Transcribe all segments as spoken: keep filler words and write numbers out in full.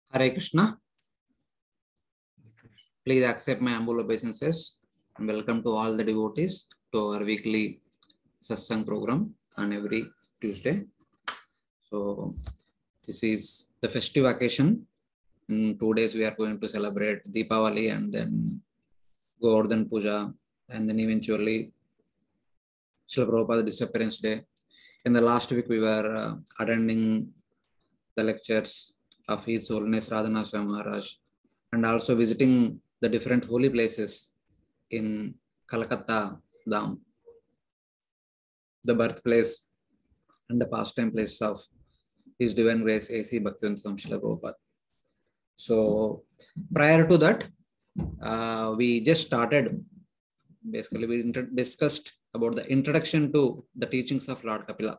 Hare Krishna. Please accept my humble obeisances and welcome to all the devotees to our weekly satsang program on every Tuesday. So this is the festive occasion. In two days we are going to celebrate Deepavali and then Govardhan Puja and then eventually Srila Prabhupada Disappearance Day. In the last week we were uh, attending the lectures of His Holiness Radhanath Swami Maharaj and also visiting the different holy places in Calcutta Dham, the birthplace and the pastime place of His Divine Grace A C Bhaktivedanta Swami Srila Prabhupada. So prior to that, uh, we just started, basically we discussed about the introduction to the teachings of Lord Kapila,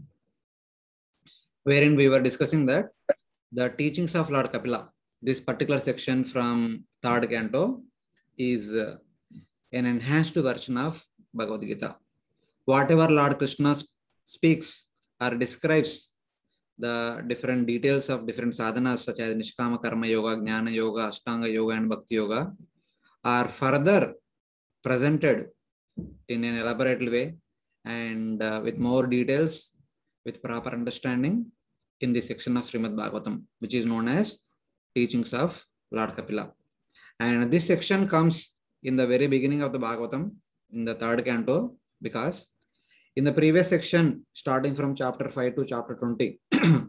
wherein we were discussing that the teachings of Lord Kapila, this particular section from third canto, is uh, an enhanced version of Bhagavad Gita. Whatever Lord Krishna speaks or describes the different details of different sadhanas such as Nishkama Karma Yoga, Jnana Yoga, Ashtanga Yoga and Bhakti Yoga are further presented in an elaborate way and uh, with more details, with proper understanding in this section of Srimad Bhagavatam, which is known as Teachings of Lord Kapila. And this section comes in the very beginning of the Bhagavatam, in the third canto, because in the previous section, starting from chapter five to chapter twenty,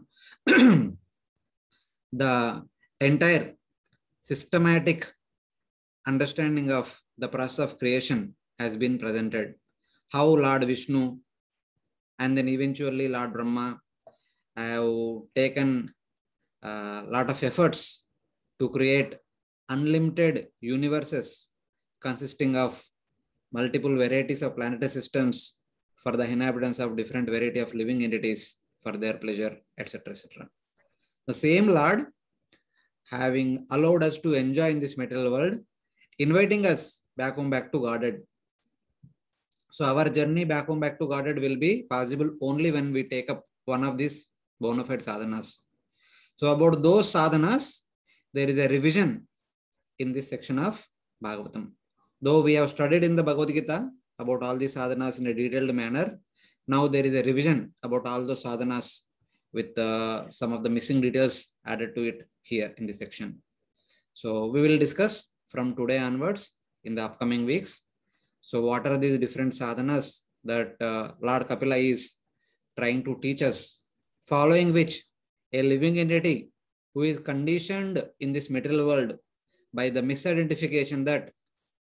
the entire systematic understanding of the process of creation has been presented. How Lord Vishnu and then eventually Lord Brahma have taken a lot of efforts to create unlimited universes consisting of multiple varieties of planetary systems for the inhabitants of different variety of living entities for their pleasure, et cetera, et cetera. The same Lord, having allowed us to enjoy in this material world, inviting us back home, back to Godhead. So our journey back home, back to Godhead will be possible only when we take up one of these bona fide sadhanas. So about those sadhanas, there is a revision in this section of Bhagavatam. Though we have studied in the Bhagavad Gita about all these sadhanas in a detailed manner, now there is a revision about all those sadhanas with uh, some of the missing details added to it here in this section. So we will discuss from today onwards in the upcoming weeks. So what are these different sadhanas that uh, Lord Kapila is trying to teach us, following which a living entity who is conditioned in this material world by the misidentification that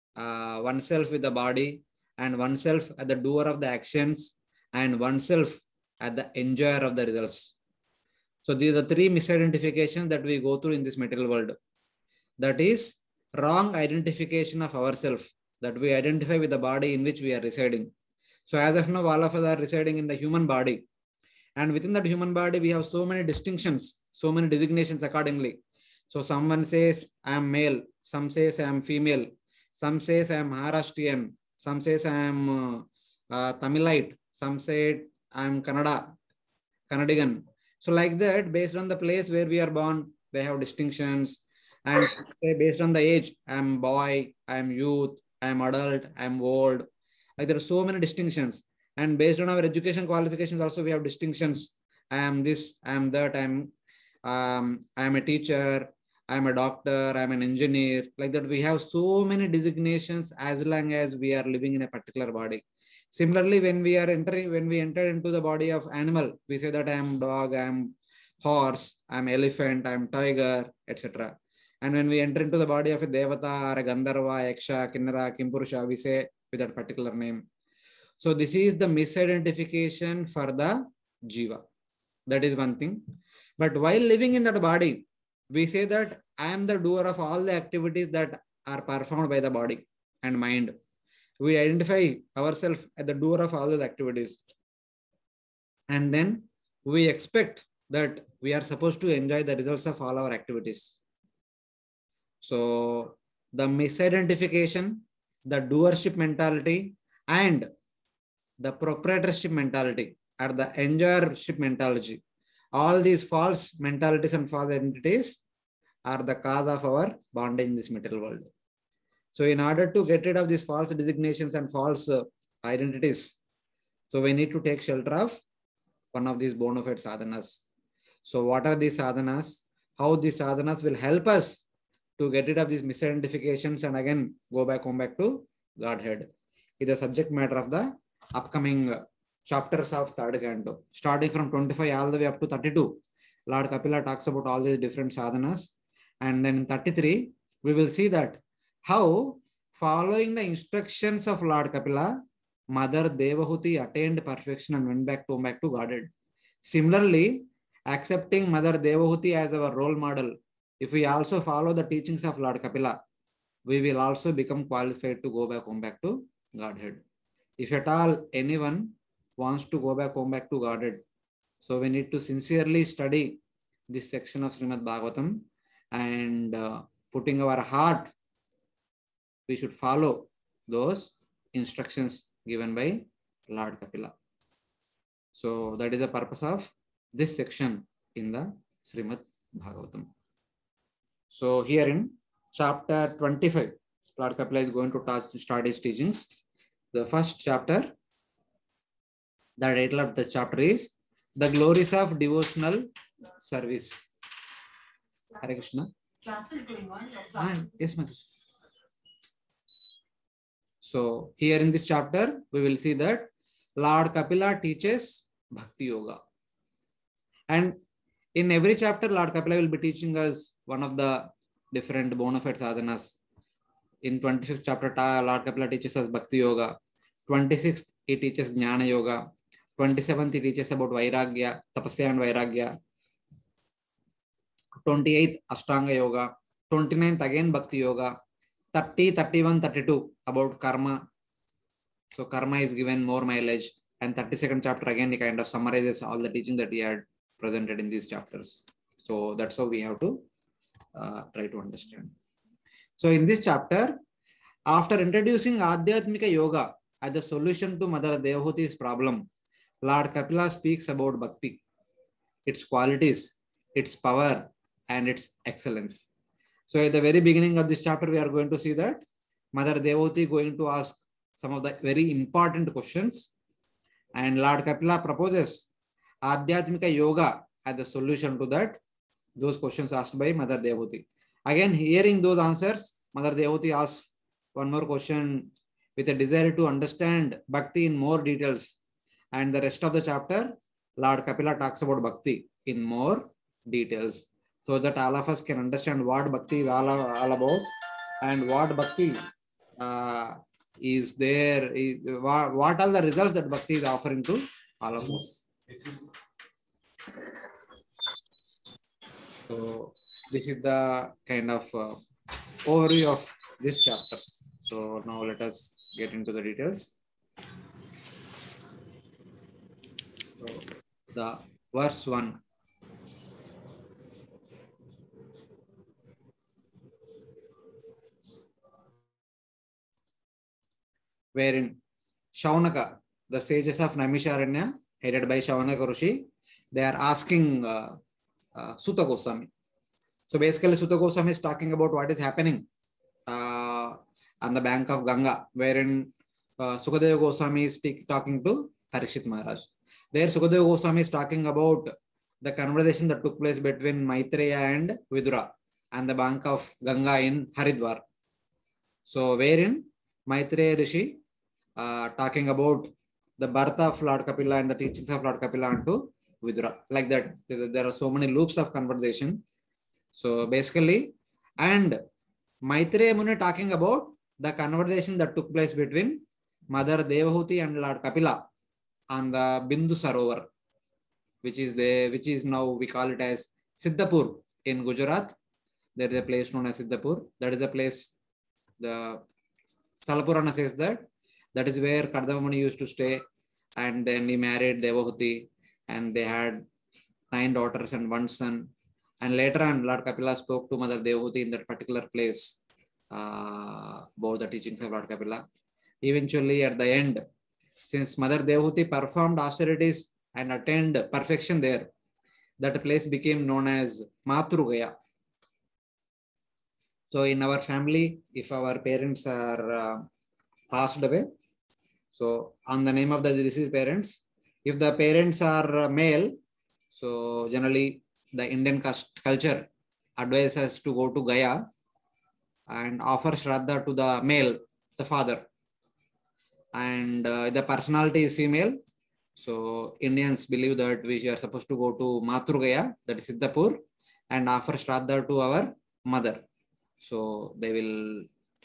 uh, oneself with the body and oneself as the doer of the actions and oneself as the enjoyer of the results. So these are the three misidentifications that we go through in this material world. That is wrong identification of ourselves, that we identify with the body in which we are residing. So as of now, all of us are residing in the human body. And within that human body, we have so many distinctions, so many designations accordingly. So someone says, I am male. Some says I am female. Some says I am Maharashtrian. Some says I am uh, uh, Tamilite. Some say I am Kannada, Kannadigan. So like that, based on the place where we are born, they have distinctions. And say based on the age, I am boy, I am youth, I am adult, I am old. Like there are so many distinctions. And based on our education qualifications, also we have distinctions. I am this, I am that, I am, um, I am a teacher, I am a doctor, I am an engineer. Like that, we have so many designations as long as we are living in a particular body. Similarly, when we are entering, when we enter into the body of animal, we say that I am dog, I am horse, I am elephant, I am tiger, et cetera. And when we enter into the body of a Devata or a Gandharva, Yaksha, Kinnara, Kimpurusha, we say with that particular name. So this is the misidentification for the Jiva. That is one thing. But while living in that body, we say that I am the doer of all the activities that are performed by the body and mind. We identify ourselves as the doer of all those activities. And then we expect that we are supposed to enjoy the results of all our activities. So the misidentification, the doership mentality, and the proprietorship mentality or the enjoyership mentality, all these false mentalities and false identities are the cause of our bondage in this material world. So in order to get rid of these false designations and false uh, identities, so we need to take shelter of one of these bona fide sadhanas. So what are these sadhanas? How these sadhanas will help us to get rid of these misidentifications and again go back home back to Godhead. Is the subject matter of the upcoming chapters of third canto. Starting from twenty-five all the way up to thirty-two, Lord Kapila talks about all these different sadhanas. And then in thirty-three, we will see that how following the instructions of Lord Kapila, Mother Devahuti attained perfection and went back to back to Godhead. Similarly, accepting Mother Devahuti as our role model, if we also follow the teachings of Lord Kapila, we will also become qualified to go back home back to Godhead. If at all anyone wants to go back home back to Godhead, so we need to sincerely study this section of Srimad Bhagavatam and uh, putting our heart, we should follow those instructions given by Lord Kapila. So that is the purpose of this section in the Srimad Bhagavatam. So here in chapter twenty-five, Lord Kapila is going to touch, start his teachings. The first chapter, the title of the chapter is The Glories of Devotional Service. Hare Krishna. Class is going on. Ah, yes, Mother. So here in this chapter, we will see that Lord Kapila teaches Bhakti Yoga. And in every chapter, Lord Kapila will be teaching us one of the different bona fide sadhanas. In twenty-fifth chapter, Lord Kapila teaches us Bhakti Yoga. twenty-sixth, he teaches Jnana Yoga. twenty-seventh, he teaches about Vairagya, Tapasya and Vairagya. twenty-eighth, Ashtanga Yoga. twenty-ninth, again Bhakti Yoga. thirty, thirty-one, thirty-two, about Karma. So Karma is given more mileage. And thirty-second chapter, again, he kind of summarizes all the teaching that he had presented in these chapters. So that's how we have to uh, try to understand. So in this chapter, after introducing Adhyatmika Yoga as the solution to Mother Devahuti's problem, Lord Kapila speaks about Bhakti, its qualities, its power, and its excellence. So at the very beginning of this chapter, we are going to see that Mother Devahuti is going to ask some of the very important questions. And Lord Kapila proposes Adhyatmika Yoga as the solution to that, those questions asked by Mother Devahuti. Again, hearing those answers, Mother Devahuti asks one more question with a desire to understand Bhakti in more details. And the rest of the chapter, Lord Kapila talks about Bhakti in more details, so that all of us can understand what Bhakti is all, all about and what Bhakti uh, is there, is, what, what are the results that Bhakti is offering to all of us. So this is the kind of uh, overview of this chapter. So now let us get into the details. So the verse one. Wherein Shaunaka, the sages of Naimisharanya, headed by Shaunaka Rishi, they are asking uh, uh, Sutta Goswami. So basically, Sutta Goswami is talking about what is happening uh, on the bank of Ganga, wherein uh, Sukadeva Goswami is talking to Parikshit Maharaj. There, Sukadeva Goswami is talking about the conversation that took place between Maitreya and Vidura on the bank of Ganga in Haridwar. So, wherein Maitreya Rishi uh, talking about the birth of Lord Kapila and the teachings of Lord Kapila unto Vidura. Like that, there are so many loops of conversation. So, basically, and Maitreya Muni talking about the conversation that took place between Mother Devahuti and Lord Kapila on the Bindu Sarovar, which is the which is now we call it as Siddhapur in Gujarat. There is a place known as Siddhapur. That is the place. The Salapurana says that that is where Kardama Muni used to stay, and then he married Devahuti, and they had nine daughters and one son. And later on, Lord Kapila spoke to Mother Devahuti in that particular place uh, about the teachings of Lord Kapila. Eventually, at the end, since Mother Devahuti performed austerities and attained perfection there, that place became known as Matrugaya. So in our family, if our parents are uh, passed away, so on the name of the deceased parents, if the parents are uh, male, so generally the Indian culture advises us to go to Gaya and offer Shraddha to the male, the father. And uh, the personality is female. So Indians believe that we are supposed to go to Mathur Gaya, that is Siddhapur, and offer Shraddha to our mother. So they will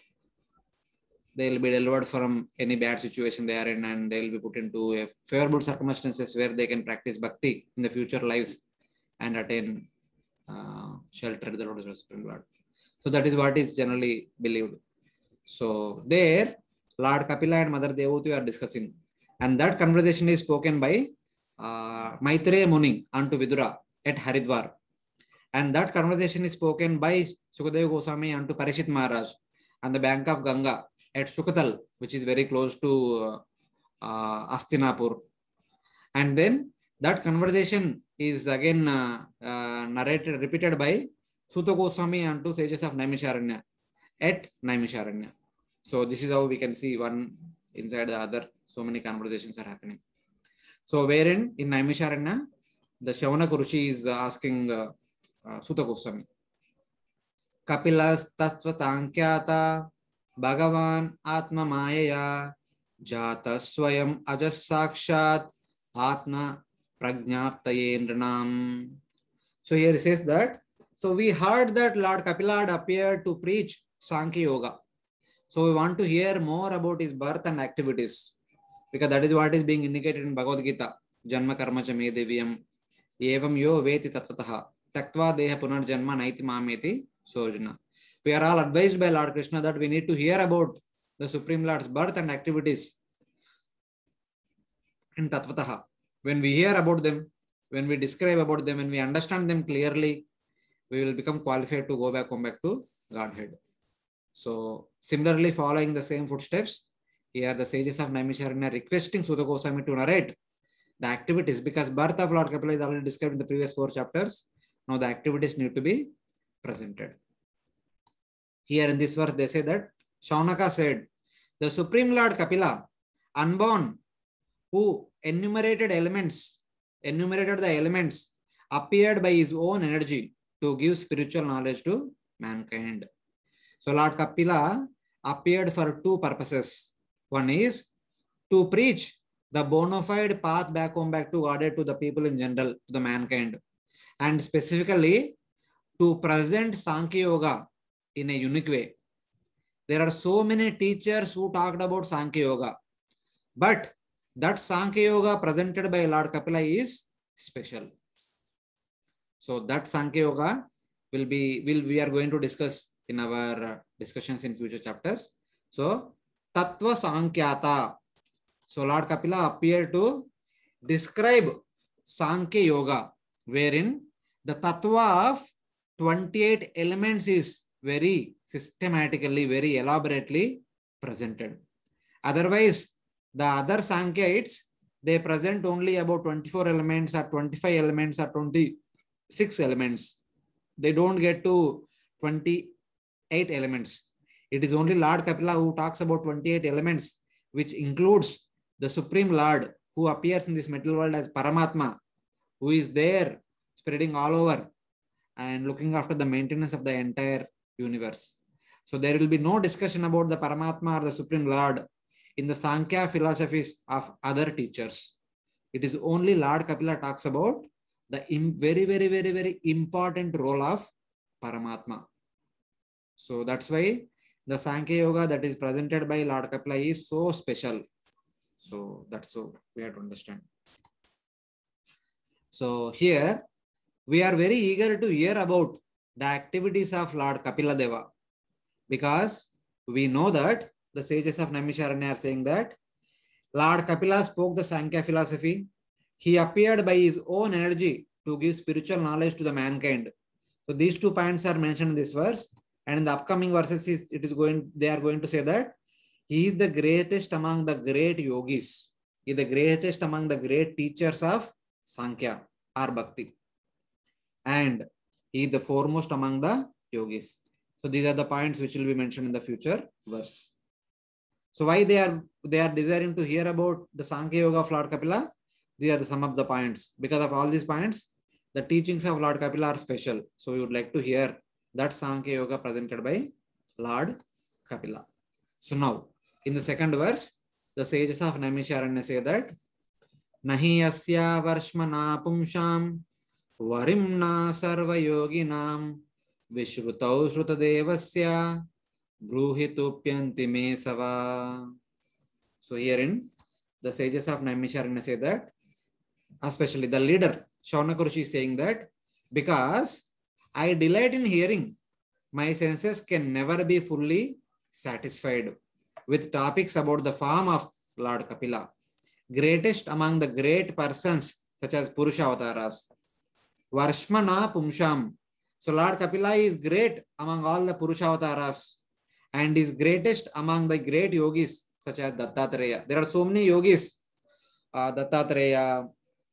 they will be delivered from any bad situation they are in, and they will be put into a favorable circumstances where they can practice bhakti in the future lives and attain uh, shelter the Lord of the Supreme Lord. So that is what is generally believed. So there, Lord Kapila and Mother Devahuti are discussing, and that conversation is spoken by uh, Maitreya Muni unto Vidura at Haridwar, and that conversation is spoken by Sukadeva Goswami unto Parishit Maharaj on the bank of Ganga at Sukatal, which is very close to uh, uh, Astinapur. And then that conversation is again uh, uh, narrated, repeated by Suta Goswami unto sages of Naimisharanya at Naimisharanya. So this is how we can see one inside the other. So many conversations are happening. So wherein in Naimisharanya, the Shaunaka Rishi is asking uh, uh, Suta Goswami, Kapilas Tattva Tankyata Bhagavan Atma Mayaya Jata Swayam Ajas Sakshat Atma Prajnaptayendranam. So here it says that, so we heard that Lord Kapila had appeared to preach Sankhya Yoga. So we want to hear more about his birth and activities, because that is what is being indicated in Bhagavad Gita. Janma karma cha me deviyam evam yo veti tattvataha taktva deha punarjanma naiti mameti sojana. We are all advised by Lord Krishna that we need to hear about the Supreme Lord's birth and activities in tattvataha. When we hear about them, when we describe about them, when we understand them clearly, we will become qualified to go back, come back to Godhead. So similarly, following the same footsteps, here the sages of Naimisharanya are requesting Suta Goswami to narrate the activities, because birth of Lord Kapila is already described in the previous four chapters. Now the activities need to be presented. Here in this verse, they say that Shaunaka said, the Supreme Lord Kapila, unborn, who enumerated elements, enumerated the elements, appeared by his own energy to give spiritual knowledge to mankind. So Lord Kapila appeared for two purposes. One is to preach the bona fide path back home, back to Godhead, to the people in general, to the mankind, and specifically to present Sankhya Yoga in a unique way. There are so many teachers who talked about Sankhya Yoga, but that Sankhya Yoga presented by Lord Kapila is special. So that Sankhya Yoga will be, will we are going to discuss in our discussions in future chapters. So Tattva Sankyata. So Lord Kapila appeared to describe Sankhya Yoga, wherein the Tattva of twenty-eight elements is very systematically, very elaborately presented. Otherwise, the other Sankhyites, they present only about twenty-four elements or twenty-five elements or twenty-six elements. They don't get to twenty-eight elements. It is only Lord Kapila who talks about twenty-eight elements, which includes the Supreme Lord who appears in this material world as Paramatma, who is there spreading all over and looking after the maintenance of the entire universe. So there will be no discussion about the Paramatma or the Supreme Lord in the Sankhya philosophies of other teachers. It is only Lord Kapila talks about the very, very, very, very important role of Paramatma. So that's why the Sankhya Yoga that is presented by Lord Kapila is so special. So that's so we have to understand. So here we are very eager to hear about the activities of Lord Kapila Deva, because we know that the sages of Naimisharanya are saying that Lord Kapila spoke the Sankhya philosophy. He appeared by his own energy to give spiritual knowledge to the mankind. So these two points are mentioned in this verse, and in the upcoming verses, it is going. They are going to say that he is the greatest among the great yogis. He is the greatest among the great teachers of Sankhya or Bhakti, and he is the foremost among the yogis. So these are the points which will be mentioned in the future verse. So why they are they are desiring to hear about the Sankhya Yoga of Lord Kapila? These are the some of the points. Because of all these points, the teachings of Lord Kapila are special. So we would like to hear that Sankhya Yoga presented by Lord Kapila. So now, in the second verse, the sages of Naimisharanya say that Nahi asya varshmana pumsham varimna sarva yoginam vishrutau shrutadevasya bruhitupyanti me sava. So herein, the sages of Naimisharanya say that, especially the leader, Shaunaka Rishi is saying that, because I delight in hearing, my senses can never be fully satisfied with topics about the form of Lord Kapila, greatest among the great persons such as Purusha avatars. Varshmana Pumsham. So Lord Kapila is great among all the Purusha avatars and is greatest among the great yogis such as Dattatreya. There are so many yogis, uh, Dattatreya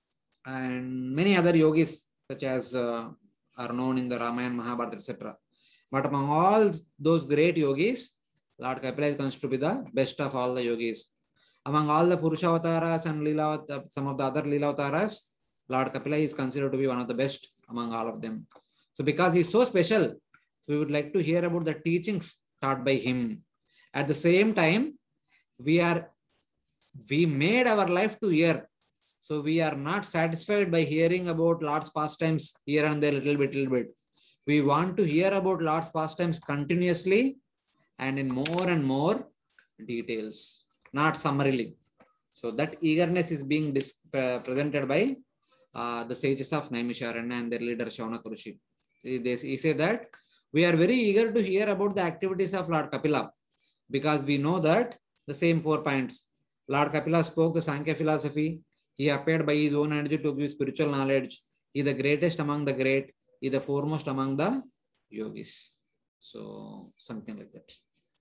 and many other yogis such as uh, are known in the Ramayana, Mahabharata, et cetera. But among all those great yogis, Lord Kapila is considered to be the best of all the yogis. Among all the Purusha avatars and Leela, some of the other Leela avatars, Lord Kapila is considered to be one of the best among all of them. So because he is so special, so we would like to hear about the teachings taught by him. At the same time, we are we made our life to hear. So we are not satisfied by hearing about Lord's pastimes here and there, little bit, little bit. We want to hear about Lord's pastimes continuously and in more and more details, not summarily. So that eagerness is being dis uh, presented by uh, the sages of Naimisharanya and their leader Shaunaka Rishi. He, he say that we are very eager to hear about the activities of Lord Kapila, because we know that the same four points. Lord Kapila spoke the Sankhya philosophy. He appeared by his own energy to give spiritual knowledge. He is the greatest among the great. He is the foremost among the yogis. So something like that.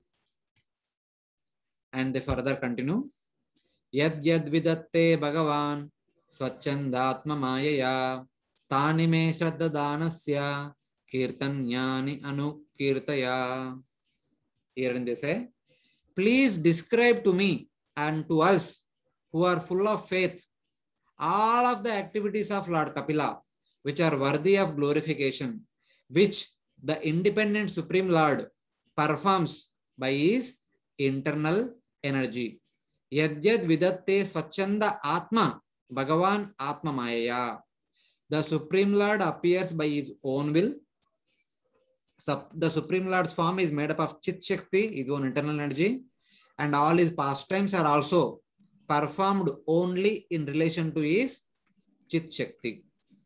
And they further continue. Yad yad vidatte bhagavan swachandatma mayaya tani me shraddha danasya kirtanyani anukirtaya. Herein they say, please describe to me and to us who are full of faith all of the activities of Lord Kapila which are worthy of glorification, which the independent Supreme Lord performs by his internal energy. Yad yad vidatte swachanda atma bhagavan atma mayaya. The Supreme Lord appears by his own will. The Supreme Lord's form is made up of Chit Shakti, his own internal energy, and all his pastimes are also performed only in relation to his Chit Shakti.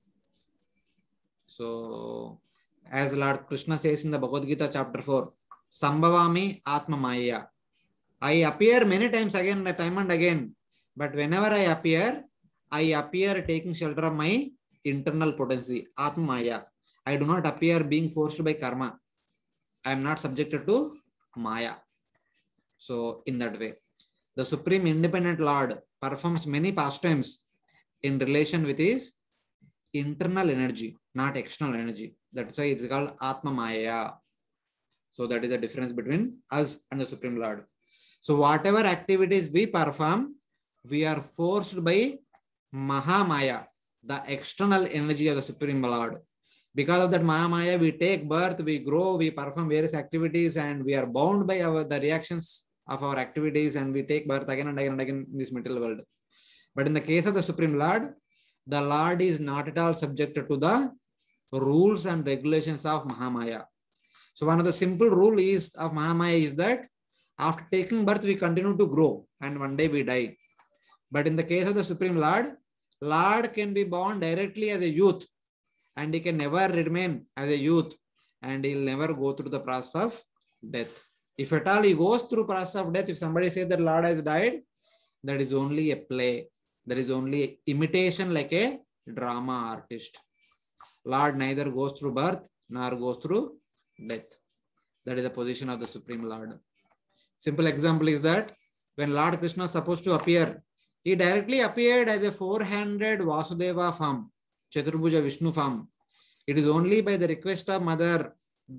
So, as Lord Krishna says in the Bhagavad Gita chapter four, Sambhavami Atma Maya. I appear many times again, time and again, but whenever I appear, I appear taking shelter of my internal potency, Atma Maya. I do not appear being forced by karma. I am not subjected to Maya. So, in that way, the Supreme Independent Lord performs many pastimes in relation with his internal energy, not external energy. That's why it's called Atma Maya. So, that is the difference between us and the Supreme Lord. So, whatever activities we perform, we are forced by Mahamaya, the external energy of the Supreme Lord. Because of that Mahamaya, we take birth, we grow, we perform various activities, and we are bound by our the reactions of our activities, and we take birth again and again and again in this material world. But in the case of the Supreme Lord, the Lord is not at all subjected to the rules and regulations of Mahamaya. So one of the simple rule is of Mahamaya is that after taking birth, we continue to grow, and one day we die. But in the case of the Supreme Lord, Lord can be born directly as a youth, and he can never remain as a youth, and he'll never go through the process of death. If at all he goes through process of death, if somebody says that Lord has died, that is only a play. That is only imitation, like a drama artist. Lord neither goes through birth nor goes through death. That is the position of the Supreme Lord. Simple example is that when Lord Krishna is supposed to appear, he directly appeared as a four-handed Vasudeva form, Chaturbhuja Vishnu form. It is only by the request of Mother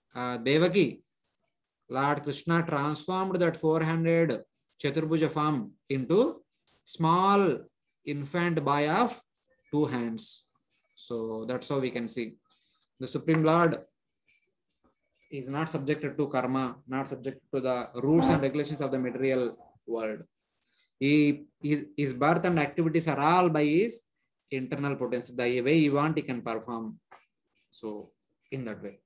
uh, Devaki, Lord Krishna transformed that four-handed Chaturbhuja form into small infant boy of two hands. So that's how we can see the Supreme Lord is not subjected to karma, not subject to the rules and regulations of the material world. He, his, his birth and activities are all by his internal potential. The way he want, he can perform. So, in that way.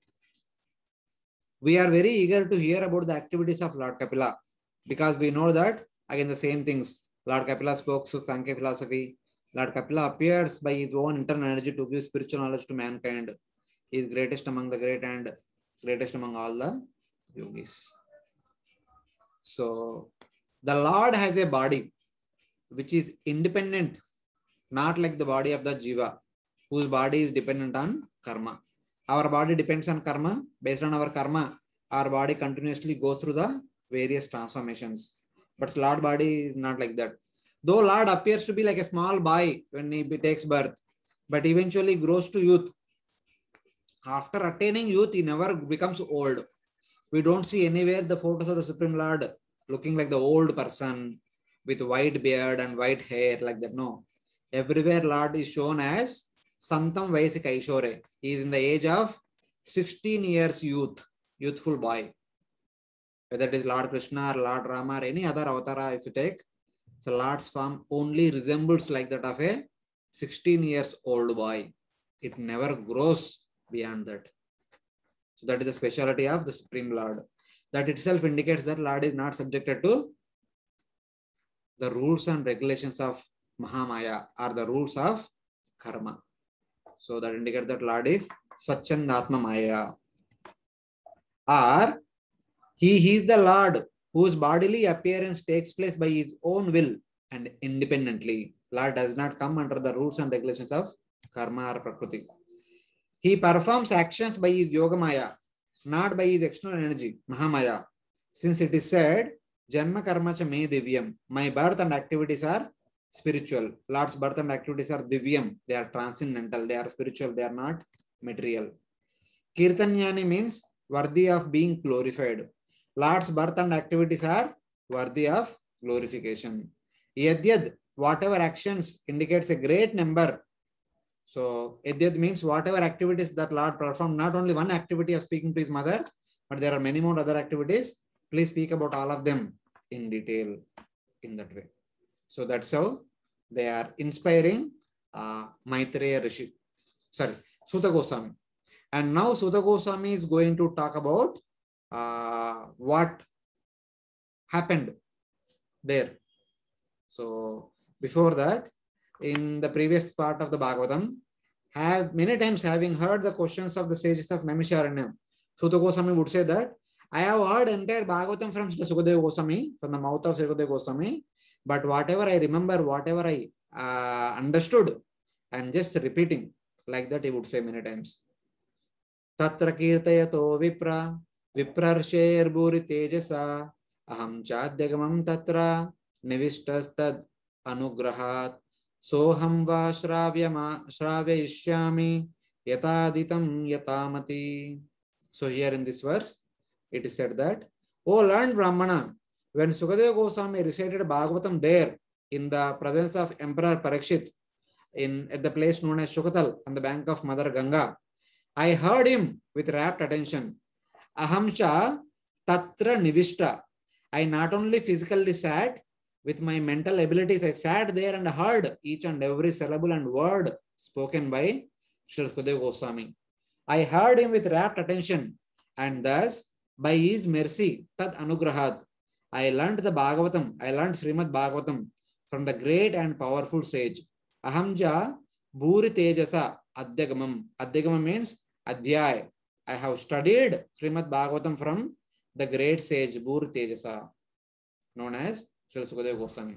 We are very eager to hear about the activities of Lord Kapila because we know that, again, the same things. Lord Kapila spoke to Sankhya philosophy. Lord Kapila appears by his own internal energy to give spiritual knowledge to mankind. He is greatest among the great and greatest among all the yogis. So, the Lord has a body which is independent, not like the body of the Jiva, whose body is dependent on karma. Our body depends on karma. Based on our karma, our body continuously goes through the various transformations. But Lord body is not like that. Though Lord appears to be like a small boy when he takes birth, but eventually grows to youth. After attaining youth, he never becomes old. We don't see anywhere the photos of the Supreme Lord looking like the old person with white beard and white hair like that. No. Everywhere Lord is shown as Santam Vaisika Ishore. He is in the age of sixteen years youth, youthful boy. Whether it is Lord Krishna or Lord Rama or any other avatara, if you take, so Lord's form only resembles like that of a sixteen years old boy. It never grows beyond that. So that is the speciality of the Supreme Lord. That itself indicates that Lord is not subjected to the rules and regulations of Mahamaya or the rules of karma. So that indicates that Lord is Swachandatma Maya. Or he is the Lord whose bodily appearance takes place by his own will and independently. Lord does not come under the rules and regulations of karma or prakriti. He performs actions by his Yogamaya, not by his external energy, Mahamaya. Since it is said, Janma karma cha me divyam. My birth and activities are spiritual. Lord's birth and activities are divyam. They are transcendental. They are spiritual. They are not material. Kirtanyani means worthy of being glorified. Lord's birth and activities are worthy of glorification. Yadyad, whatever actions indicates a great number. So, Yadyad means whatever activities that Lord performed, not only one activity of speaking to his mother, but there are many more other activities. Please speak about all of them in detail in that way. So, that's how they are inspiring uh, Maitreya Rishi. Sorry, Suta Goswami. And now Suta Goswami is going to talk about uh, what happened there. So, before that, in the previous part of the Bhagavatam, have many times having heard the questions of the sages of Naimisharanyam, Suta Goswami would say that I have heard entire Bhagavatam from Sukadeva Goswami, from the mouth of Sukadeva Goswami, but whatever I remember, whatever I uh, understood, I am just repeating. Like that he would say many times. Tatra kirtayato vipra, viprarsher bhuri tejasa, aham chadyagamam tatra, nivistastad anugrahat, soham va shravya shravyayishyami, yataditam yatamati. So here in this verse, it is said that, O learned Brahmana, when Sukadeva Goswami recited Bhagavatam there in the presence of Emperor Parikshit, in at the place known as Shukatal on the bank of Mother Ganga, I heard him with rapt attention. Ahamsha tatra nivishta. I not only physically sat, with my mental abilities, I sat there and heard each and every syllable and word spoken by Sri Sukadeva Goswami. I heard him with rapt attention, and thus, by his mercy, tad anugrahat, I learned the Bhagavatam, I learned Srimad Bhagavatam from the great and powerful sage. Ahamja bhuri tejasa adyagamam. Adyagamam means adhyay. I have studied Srimad Bhagavatam from the great sage Bhuri Tejasa, known as Sri Sukadeva Goswami.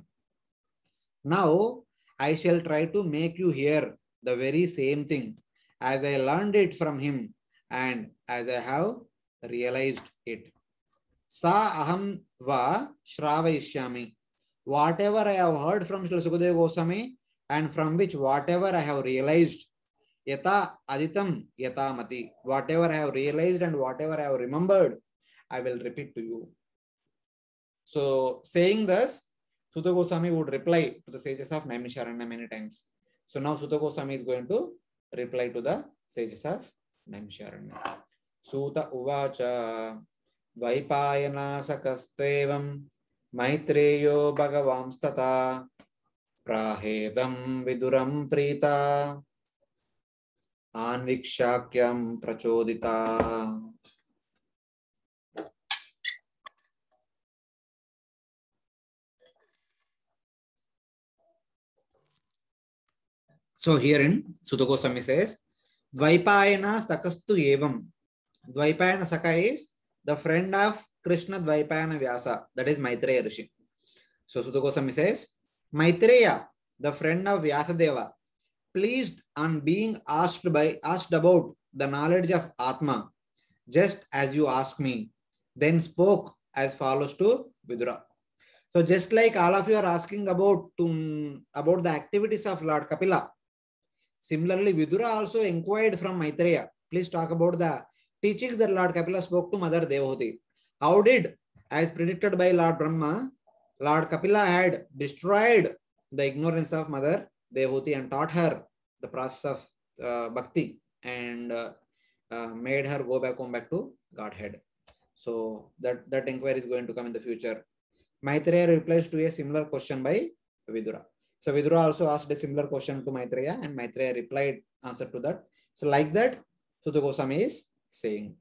Now, I shall try to make you hear the very same thing as I learned it from him and as I have realized it. Sa aham va shravayishyami. Whatever I have heard from Sri Sukadeva Goswami and from which whatever I have realized, Yata aditam yata mati. Whatever I have realized and whatever I have remembered, I will repeat to you. So saying this, Suta Goswami would reply to the sages of Naimisharanya many times. So now Suta Goswami is going to reply to the sages of Naimisharanya. Suta uvacha Dvaipayana sakastevam Maitreyo bhagavamstata prahedam viduram prita anvikshakyam prachodita. So herein Suta Goswami says, Dvaipayana sakastu evam. Dvaipayana Saka is the friend of Krishna Dvaipayana Vyasa, that is Maitreya Rishi. So Suta Goswami says, Maitreya, the friend of Vyasadeva, pleased on being asked by asked about the knowledge of Atma, just as you asked me, then spoke as follows to Vidura. So just like all of you are asking about, to, about the activities of Lord Kapila, similarly Vidura also inquired from Maitreya, please talk about the teachings that Lord Kapila spoke to Mother Devahuti. How did, as predicted by Lord Brahma, Lord Kapila had destroyed the ignorance of Mother Devahuti and taught her the process of uh, bhakti and uh, uh, made her go back home back to Godhead. So that, that inquiry is going to come in the future. Maitreya replies to a similar question by Vidura. So Vidura also asked a similar question to Maitreya and Maitreya replied answer to that. So like that, Suta Goswami is saying.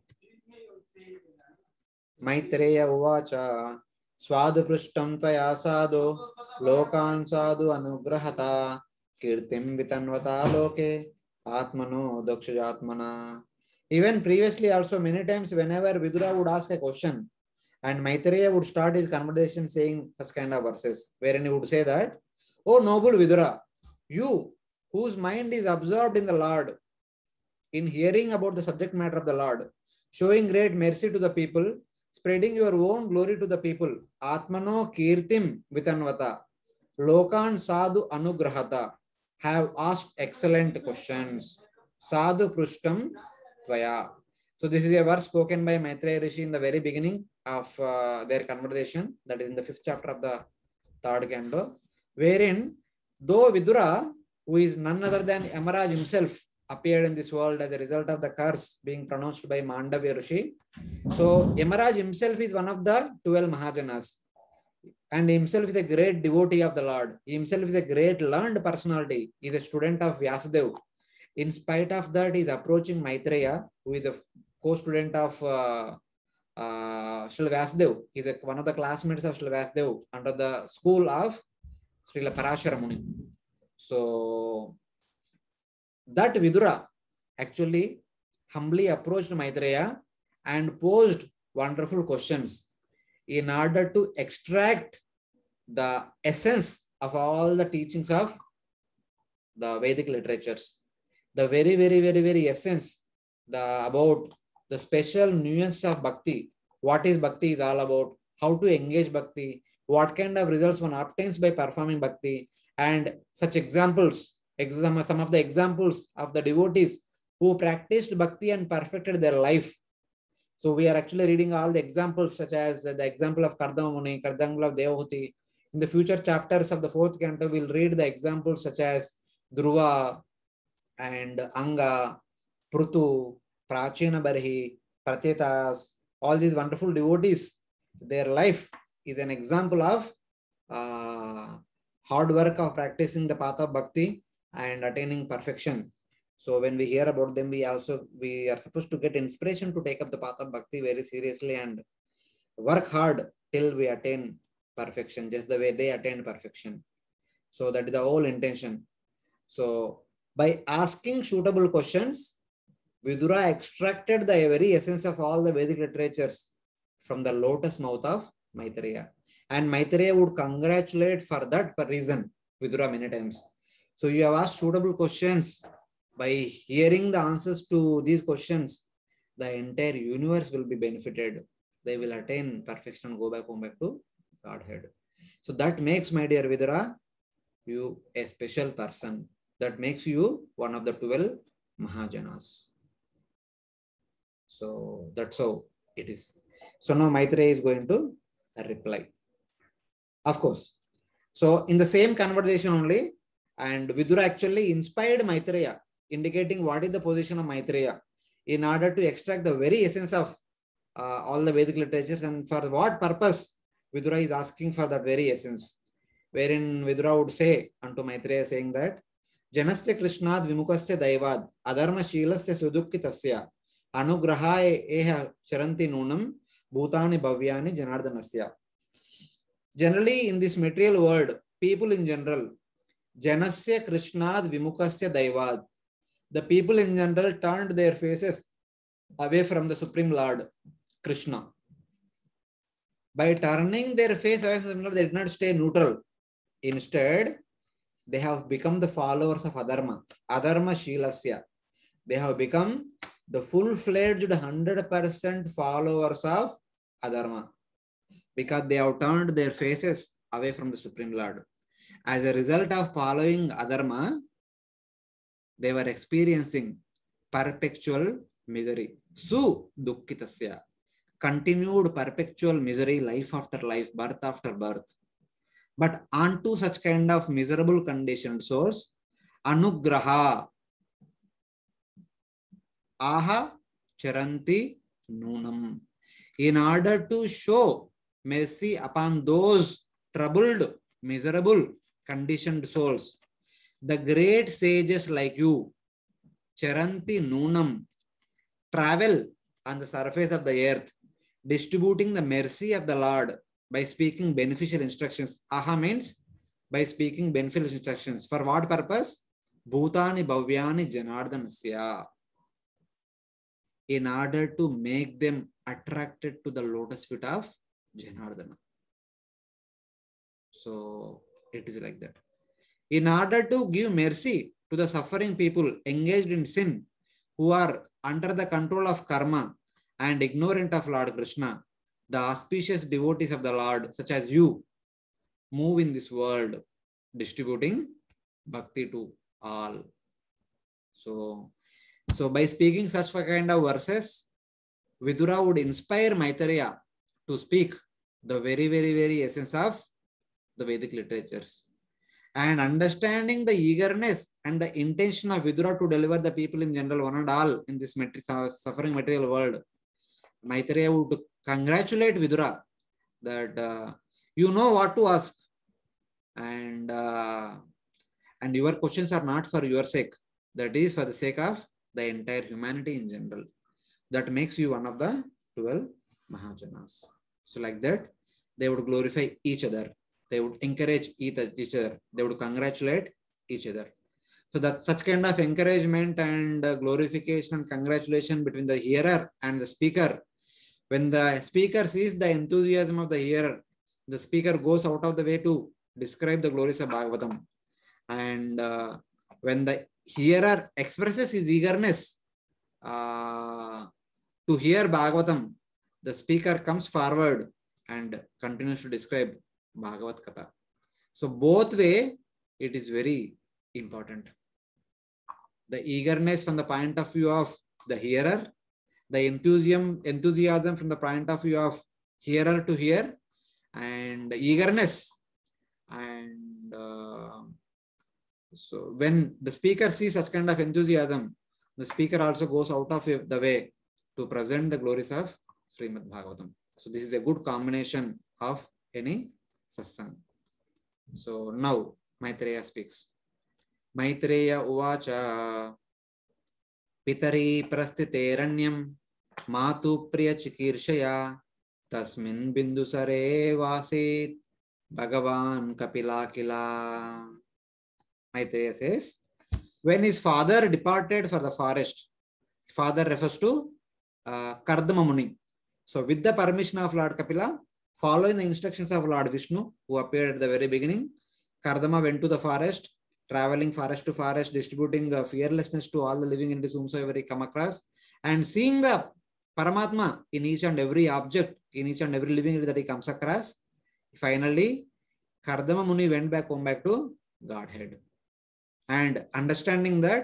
Maitreya uvacha swadu prishtam tvaya sadhu lokan sadhu anugrahata kirtim vitanvata loke atmano dakshajatmana. Even previously also many times whenever Vidura would ask a question and Maitreya would start his conversation saying such kind of verses wherein he would say that, "Oh noble Vidura, you whose mind is absorbed in the Lord, in hearing about the subject matter of the Lord, showing great mercy to the people, spreading your own glory to the people, Atmano Kirtim Vitanvata, Lokan Sadhu Anugrahata, have asked excellent questions. Sadhu Prushtam Tvaya." So this is a verse spoken by Maitreya Rishi in the very beginning of uh, their conversation, that is in the fifth chapter of the third canto, wherein though Vidura, who is none other than Yamaraj himself, appeared in this world as a result of the curse being pronounced by Mandavya Rishi. So Yamaraj himself is one of the twelve Mahajanas and himself is a great devotee of the Lord. He himself is a great learned personality. He is a student of Vyasadeva. In spite of that, he is approaching Maitreya, who is a co-student of uh, uh, Srila Vyasadeva. He is a, one of the classmates of Srila Vyasadeva under the school of Srila Parashara Muni. So that Vidura actually humbly approached Maitreya and posed wonderful questions in order to extract the essence of all the teachings of the Vedic literatures. The very, very, very, very essence the about the special nuance of bhakti. What is bhakti is all about, how to engage bhakti, what kind of results one obtains by performing bhakti, and such examples, some of the examples of the devotees who practiced bhakti and perfected their life. So we are actually reading all the examples, such as the example of Kardama Muni, example of Devahuti. In the future chapters of the fourth canto, we'll read the examples such as Dhruva and Anga, Prutu, Prachina Barhi, Prachetas, all these wonderful devotees. Their life is an example of uh, hard work of practicing the path of bhakti and attaining perfection. So when we hear about them, we also we are supposed to get inspiration to take up the path of bhakti very seriously and work hard till we attain perfection, just the way they attained perfection. So that is the whole intention. So by asking suitable questions, Vidura extracted the very essence of all the Vedic literatures from the lotus mouth of Maitreya. And Maitreya would congratulate for that reason Vidura many times. So you have asked suitable questions. By hearing the answers to these questions, the entire universe will be benefited. They will attain perfection, go back home back to Godhead. So that makes, my dear Vidura, you a special person. That makes you one of the twelve Mahajanas. So that's how it is. So now Maitreya is going to reply. Of course. So in the same conversation only, and Vidura actually inspired Maitreya, indicating what is the position of Maitreya in order to extract the very essence of uh, all the Vedic literatures, and for what purpose Vidura is asking for that very essence, wherein Vidura would say unto Maitreya, saying that Janasya Krishnad Vimukasya Daivad Adharma Shilasya Sudukkitasya Anugraha Eha Charanti Nunam Bhutani Bhavyani Janardanasya. Generally, in this material world, people in general, Janasya Krishnad Vimukasya Daivad, the people in general turned their faces away from the Supreme Lord, Krishna. By turning their face away from the Lord, they did not stay neutral. Instead, they have become the followers of Adharma, Adharma Shilasya. They have become the full-fledged one hundred percent followers of Adharma, because they have turned their faces away from the Supreme Lord. As a result of following Adharma, they were experiencing perpetual misery. Su Dukkitasya, continued perpetual misery, life after life, birth after birth. But onto such kind of miserable conditioned souls, Anugraha, Aha Charanti Nunam. In order to show mercy upon those troubled, miserable, conditioned souls, the great sages like you, Charanti Nunam, travel on the surface of the earth, distributing the mercy of the Lord by speaking beneficial instructions. Aha means by speaking beneficial instructions. For what purpose? Bhutani Bhavyani Janardanasya. In order to make them attracted to the lotus feet of Janardana. So it is like that. In order to give mercy to the suffering people engaged in sin, who are under the control of karma and ignorant of Lord Krishna, the auspicious devotees of the Lord, such as you, move in this world, distributing bhakti to all. So, so by speaking such kind of verses, Vidura would inspire Maitreya to speak the very, very, very essence of the Vedic literatures. And understanding the eagerness and the intention of Vidura to deliver the people in general, one and all, in this suffering material world, Maitreya would congratulate Vidura that uh, you know what to ask, and uh, and your questions are not for your sake, that is for the sake of the entire humanity in general. That makes you one of the twelve Mahajanas. So like that, they would glorify each other. They would encourage each other. They would congratulate each other. So that such kind of encouragement and uh, glorification and congratulation between the hearer and the speaker. When the speaker sees the enthusiasm of the hearer, the speaker goes out of the way to describe the glories of Bhagavatam. And uh, when the hearer expresses his eagerness uh, to hear Bhagavatam, the speaker comes forward and continues to describe Bhagavat Katha. So both way, it is very important. The eagerness from the point of view of the hearer, the enthusiasm, enthusiasm from the point of view of hearer to hear, and eagerness. And uh, so when the speaker sees such kind of enthusiasm, the speaker also goes out of the way to present the glories of Srimad Bhagavatam. So this is a good combination of any satsang. So now Maitreya speaks. Maitreya uvacha pitari prastiteranyam matu priya chikirshaya tasmin bindusare vasit Bhagavan Kapila Kila. Maitreya says, when his father departed for the forest, father refers to uh, Kardama Muni. So with the permission of Lord Kapila, following the instructions of Lord Vishnu, who appeared at the very beginning, Kardama went to the forest, traveling forest to forest, distributing uh, fearlessness to all the living entities whomsoever he come across, and seeing the Paramatma in each and every object, in each and every living entity that he comes across. Finally, Kardama Muni went back home back to Godhead. And understanding that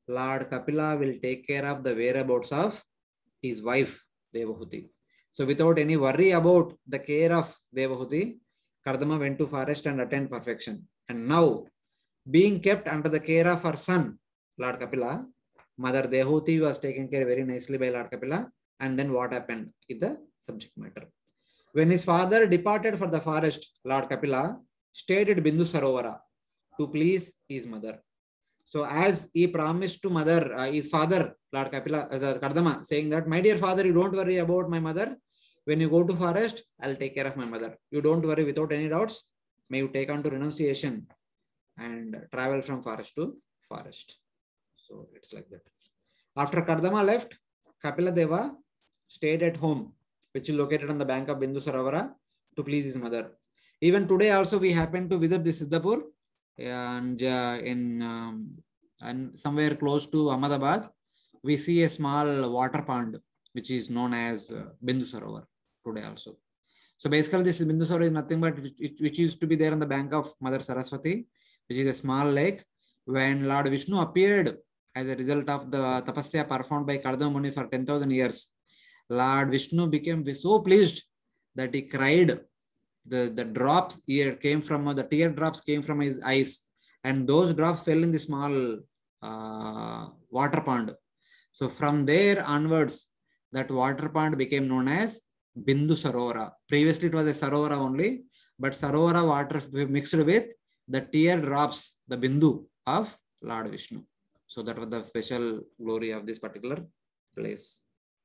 Lord Kapila will take care of the whereabouts of his wife Devahuti. So without any worry about the care of Devahuti, Kardama went to forest and attained perfection. And now, being kept under the care of her son, Lord Kapila, Mother Devahuti was taken care very nicely by Lord Kapila. And then what happened is the subject matter. When his father departed for the forest, Lord Kapila stayed at Bindu Sarovara to please his mother. So as he promised to mother, uh, his father, Lord Kapila, uh, Kardama, saying that, my dear father, you don't worry about my mother. When you go to forest, I'll take care of my mother. You don't worry without any doubts. May you take on to renunciation and travel from forest to forest. So it's like that. After Kardama left, Kapila Deva stayed at home, which is located on the bank of Bindu Sarovara, to please his mother. Even today also we happen to visit this Siddhapur, and uh, in um, and somewhere close to Ahmedabad, we see a small water pond, which is known as uh, Bindu Sarovar today also. So basically this Bindu Sarovar is nothing but which, which used to be there on the bank of Mother Saraswati, which is a small lake. When Lord Vishnu appeared as a result of the tapasya performed by Kardama Muni for ten thousand years, Lord Vishnu became so pleased that he cried. The, the drops here came from, the tear drops came from his eyes, and those drops fell in the small uh, water pond. So from there onwards, that water pond became known as Bindu Sarovara. Previously it was a Sarovara only, but Sarovara water mixed with the tear drops, the Bindu of Lord Vishnu. So that was the special glory of this particular place.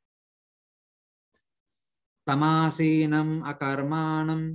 Tamasinam akarmanam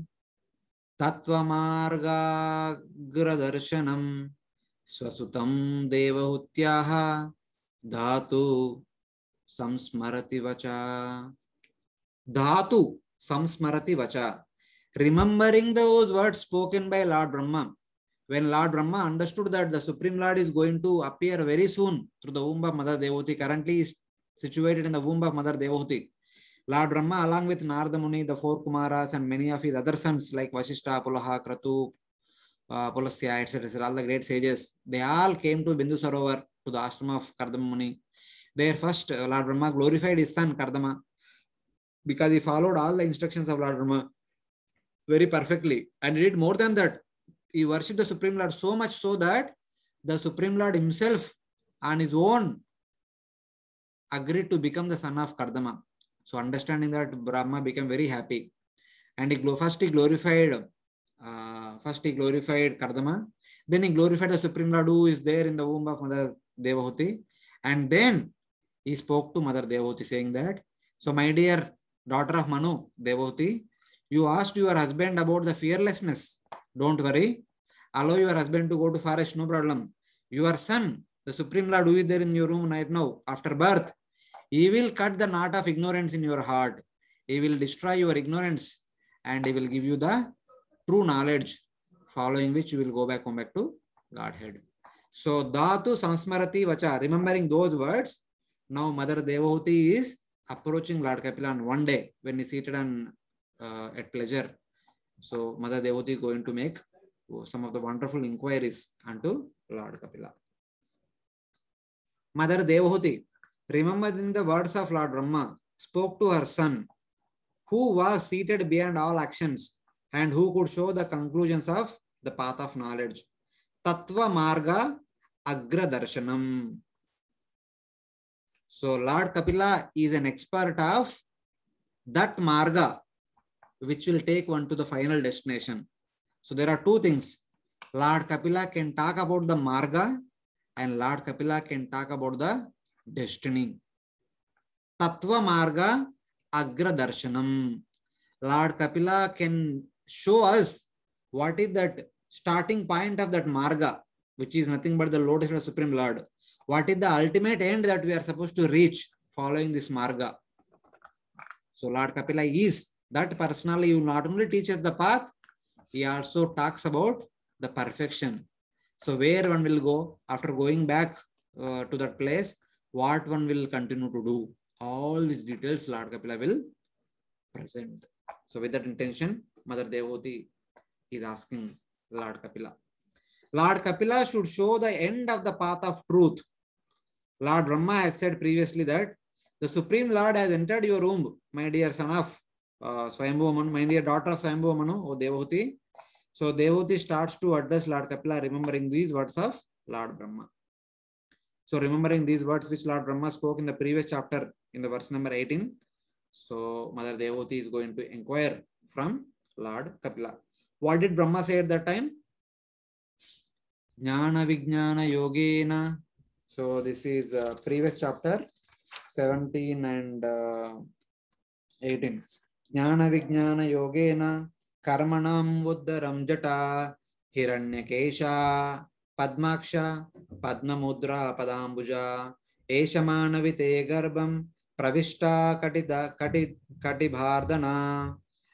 Tattvamargagradarshanam Swasutam Devahutyaha Dhatu Samsmarati Vacha. Dhatu Samsmarati Vacha. Remembering those words spoken by Lord Brahma. When Lord Brahma understood that the Supreme Lord is going to appear very soon through the womb of Mother Devahuti, currently is situated in the womb of Mother Devahuti, Lord Brahma, along with Narada Muni, the four Kumaras, and many of his other sons like Vasishta, Pulaha, Kratu, uh, Pulasya, et cetera, all the great sages, they all came to Bindu Sarovar, to the ashram of Kardama Muni. There first, uh, Lord Brahma glorified his son Kardama because he followed all the instructions of Lord Brahma very perfectly. And he did more than that. He worshipped the Supreme Lord so much so that the Supreme Lord himself on his own agreed to become the son of Kardama. So understanding that, Brahma became very happy, and he first he glorified, uh, first he glorified Kardama, then he glorified the Supreme Lord who is there in the womb of Mother Devahuti, and then he spoke to Mother Devahuti saying that, so my dear daughter of Manu, Devahuti, you asked your husband about the fearlessness. Don't worry, allow your husband to go to forest, no problem. Your son, the Supreme Lord who is there in your room right now, after birth, he will cut the knot of ignorance in your heart. He will destroy your ignorance, and he will give you the true knowledge, following which you will go back home back to Godhead. So, Dhatu Samsmarati Vacha, remembering those words, now Mother Devahuti is approaching Lord Kapila on one day when he is seated on uh, at pleasure. So, Mother Devahuti is going to make some of the wonderful inquiries unto Lord Kapila. Mother Devahuti, remembering the words of Lord Brahma, spoke to her son, who was seated beyond all actions and who could show the conclusions of the path of knowledge. Tattva Marga Agra Darshanam. So Lord Kapila is an expert of that Marga, which will take one to the final destination. So there are two things. Lord Kapila can talk about the Marga, and Lord Kapila can talk about the destiny. Tattva Marga Agra Darshanam. Lord Kapila can show us what is that starting point of that Marga, which is nothing but the lotus of the Supreme Lord. What is the ultimate end that we are supposed to reach following this Marga? So Lord Kapila is that personally, who not only teaches the path, he also talks about the perfection. So where one will go after going back uh, to that place, what one will continue to do. All these details Lord Kapila will present. So with that intention, Mother Devahuti is asking Lord Kapila. Lord Kapila should show the end of the path of truth. Lord Brahma has said previously that the Supreme Lord has entered your womb, my dear son of uh, Swayambhu Manu, my dear daughter of Swayambhu Manu, O Devahuti. So Devahuti starts to address Lord Kapila, remembering these words of Lord Brahma. So remembering these words which Lord Brahma spoke in the previous chapter in the verse number eighteen. So Mother Devahuti is going to inquire from Lord Kapila. What did Brahma say at that time? Jnana Vijnana Yogena. So this is uh, previous chapter seventeen and uh, eighteen. Jnana Vijnana Yogena Karmanam Uddharam Jata Hiranyakesha Padmaksha Padmamudra Padambuja Eshamanavite Garbham Pravishta Katida Kati Katibhardana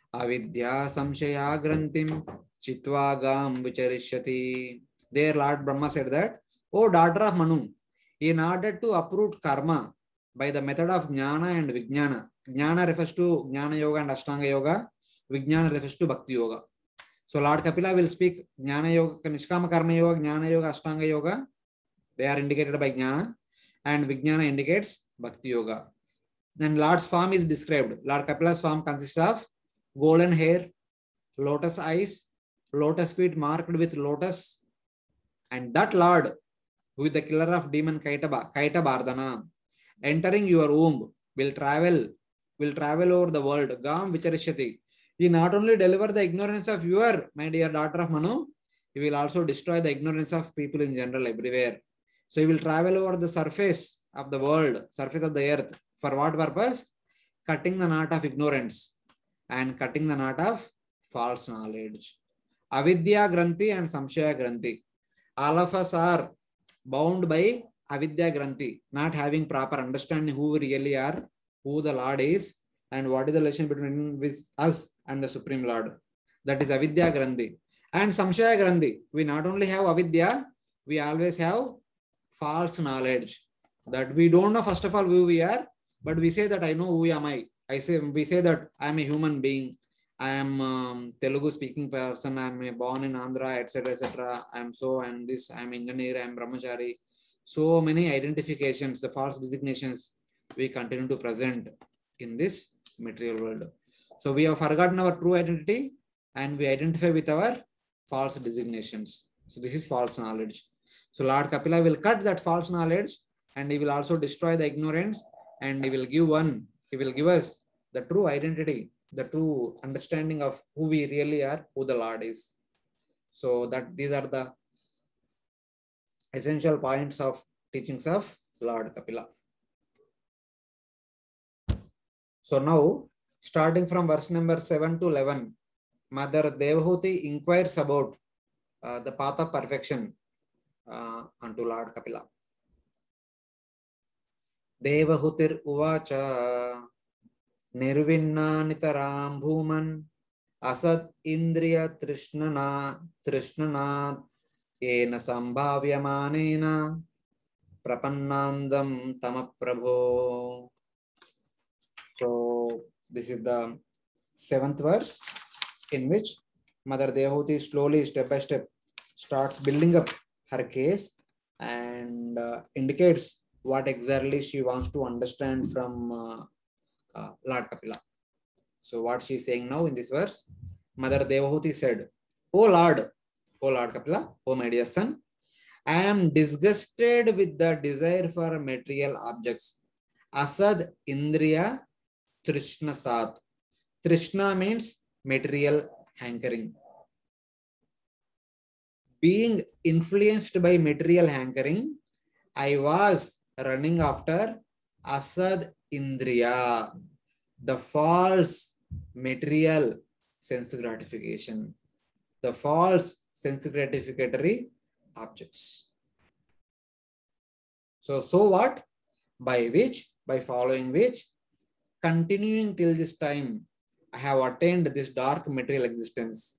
Avidya Samshaya Grantim Chitvagam Vicharishyati. There Lord Brahma said that, O daughter of Manu, in order to uproot karma by the method of Jnana and Vijnana. Jnana refers to Jnana Yoga and Ashtanga Yoga. Vijnana refers to Bhakti Yoga. So Lord Kapila will speak Jnana Yoga, Nishkama Karma Yoga, Jnana Yoga, Ashtanga Yoga. They are indicated by Jnana, and Vijnana indicates Bhakti Yoga. Then Lord's form is described. Lord Kapila's form consists of golden hair, lotus eyes, lotus feet marked with lotus, and that Lord, who is the killer of demon Kaitaba, Kaitabhardana, entering your womb, will travel, will travel over the world. Gam Vicharishyati. He not only deliver the ignorance of your, my dear daughter of Manu, he will also destroy the ignorance of people in general everywhere. So he will travel over the surface of the world, surface of the earth. For what purpose? Cutting the knot of ignorance and cutting the knot of false knowledge. Avidya Granthi and Samshaya Granthi. All of us are bound by Avidya Granthi, not having proper understanding who we really are, who the Lord is, and what is the relation between us and the Supreme Lord. That is Avidya Granthi. And Samshaya Granthi. We not only have Avidya, we always have false knowledge. That we don't know first of all who we are, but we say that I know who am I. I say we say that I am a human being. I am um, Telugu speaking person. I am born in Andhra, et cetera, et cetera. I am so and this. I am engineer. I am brahmachari. So many identifications, the false designations we continue to present in this material world. So we have forgotten our true identity and we identify with our false designations. So this is false knowledge. So Lord Kapila will cut that false knowledge and he will also destroy the ignorance and he will give one, he will give us the true identity, the true understanding of who we really are, who the Lord is. So that these are the essential points of teachings of Lord Kapila. So now, starting from verse number seven to eleven, Mother Devahuti inquires about uh, the path of perfection uh, unto Lord Kapila. Devahutir uvacha nirvinna nitaram bhuman asad indriya trishnana trishnana ena sambhavyamanena prapannandam tamaprabho. So this is the seventh verse in which Mother Devahuti slowly, step by step, starts building up her case and uh, indicates what exactly she wants to understand from uh, uh, Lord Kapila. So what she is saying now in this verse, Mother Devahuti said, O Lord, O Lord Kapila, O my dear son, I am disgusted with the desire for material objects. Asad Indriya Trishna Sat. Trishna means material hankering. Being influenced by material hankering, I was running after Asad Indriya, the false material sense gratification, the false sense gratificatory objects. So, so what? By which, by following which, continuing till this time, I have attained this dark material existence.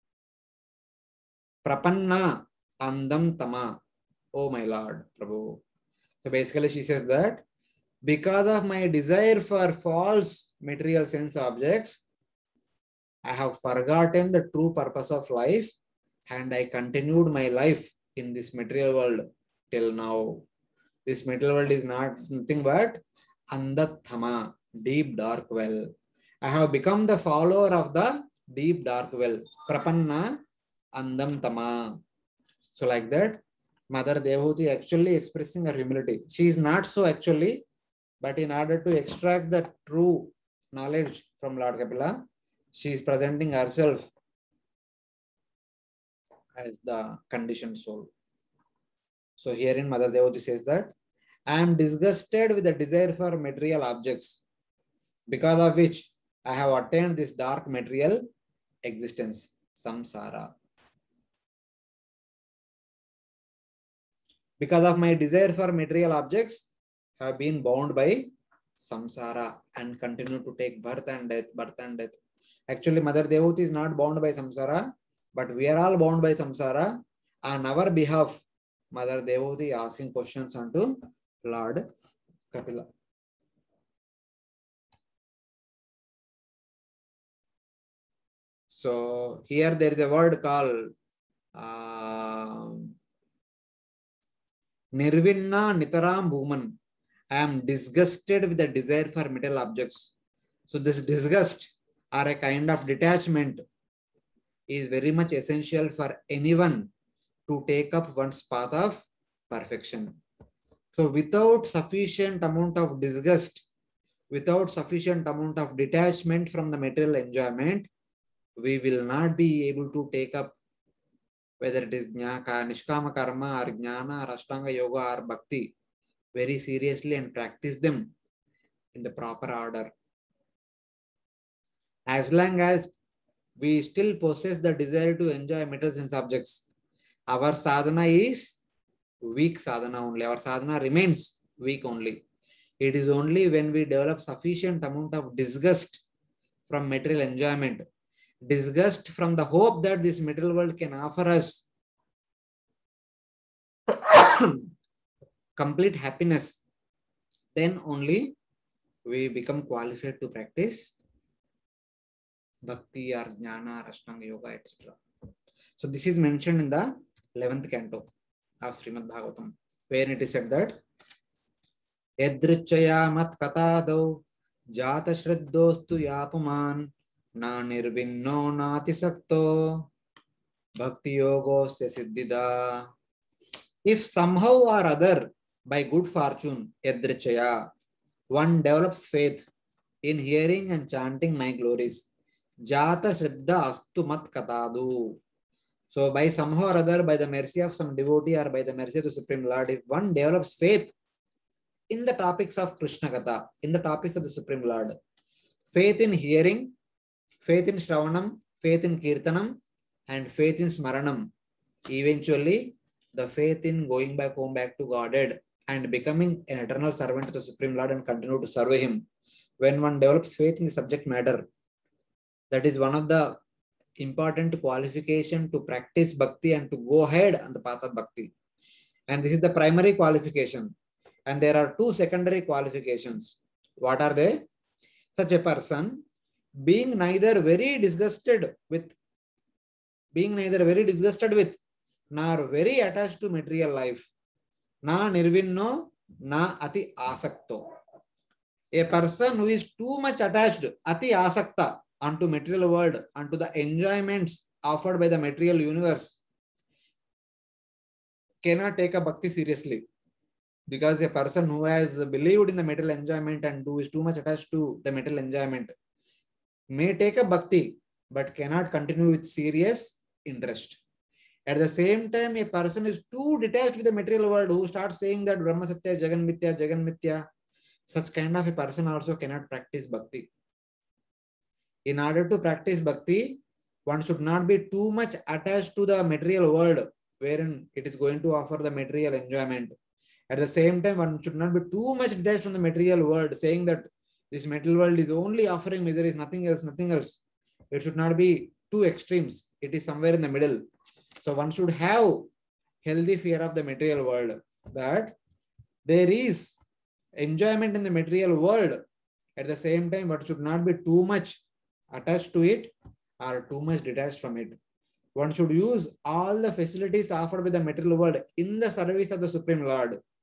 Prapanna andam tama, oh my Lord, Prabhu. So basically she says that because of my desire for false material sense objects, I have forgotten the true purpose of life and I continued my life in this material world till now. This material world is not nothing but Andathama, deep dark well. I have become the follower of the deep dark well. Prapanna Andam Tama. So like that, Mother Devahuti actually expressing her humility. She is not so actually, but in order to extract the true knowledge from Lord Kapila, she is presenting herself as the conditioned soul. So herein Mother Devahuti says that, I am disgusted with the desire for material objects, because of which I have attained this dark material existence, samsara. Because of my desire for material objects, I have been bound by samsara and continue to take birth and death, birth and death. Actually, Mother Devahuti is not bound by samsara, but we are all bound by samsara. On our behalf, Mother Devahuti asking questions unto Lord Kapila. So here there is a word called uh, Nirvinna Nitaram Bhuman. I am disgusted with the desire for material objects. So this disgust or a kind of detachment is very much essential for anyone to take up one's path of perfection. So without sufficient amount of disgust, without sufficient amount of detachment from the material enjoyment, we will not be able to take up whether it is Nishkama Karma or Jnana or Ashtanga Yoga or Bhakti very seriously and practice them in the proper order. As long as we still possess the desire to enjoy material sense objects, our sadhana is weak sadhana only. Our sadhana remains weak only. It is only when we develop sufficient amount of disgust from material enjoyment, disgust from the hope that this material world can offer us complete happiness, then only we become qualified to practice Bhakti or Jnana or Ashtanga Yoga, et cetera. So this is mentioned in the eleventh canto of Srimad Bhagavatam, where it is said that Yadrichaya mat katado jata shraddhostu yapuman na nirvinno nati sakto bhakti yogosya siddhida. If somehow or other, by good fortune, Yadrichaya, one develops faith in hearing and chanting my glories, jata shraddha astu mat katadu. So by somehow or other, by the mercy of some devotee or by the mercy of the Supreme Lord, if one develops faith in the topics of Krishna Katha, in the topics of the Supreme Lord, faith in hearing, faith in Shravanam, faith in Kirtanam, and faith in Smaranam, eventually the faith in going back home back to Godhead and becoming an eternal servant to the Supreme Lord and continue to serve Him. When one develops faith in the subject matter, that is one of the important qualification to practice Bhakti and to go ahead on the path of Bhakti. And this is the primary qualification. And there are two secondary qualifications. What are they? Such a person being neither very disgusted with, being neither very disgusted with, nor very attached to material life. Na nirvinno, na ati asakto. A person who is too much attached, ati asakta, onto material world, onto the enjoyments offered by the material universe, cannot take a bhakti seriously. Because a person who has believed in the material enjoyment and who is too much attached to the material enjoyment may take a bhakti, but cannot continue with serious interest. At the same time, a person is too detached with the material world who starts saying that Brahma Satya, Jagan Mithya, Jagan Mithya. Such kind of a person also cannot practice bhakti. In order to practice bhakti, one should not be too much attached to the material world wherein it is going to offer the material enjoyment. At the same time, one should not be too much detached from the material world, saying that this material world is only offering me, there is nothing else, nothing else. It should not be two extremes. It is somewhere in the middle. So one should have healthy fear of the material world, that there is enjoyment in the material world. At the same time, one should not be too much attached to it or too much detached from it. One should use all the facilities offered by the material world in the service of the Supreme Lord.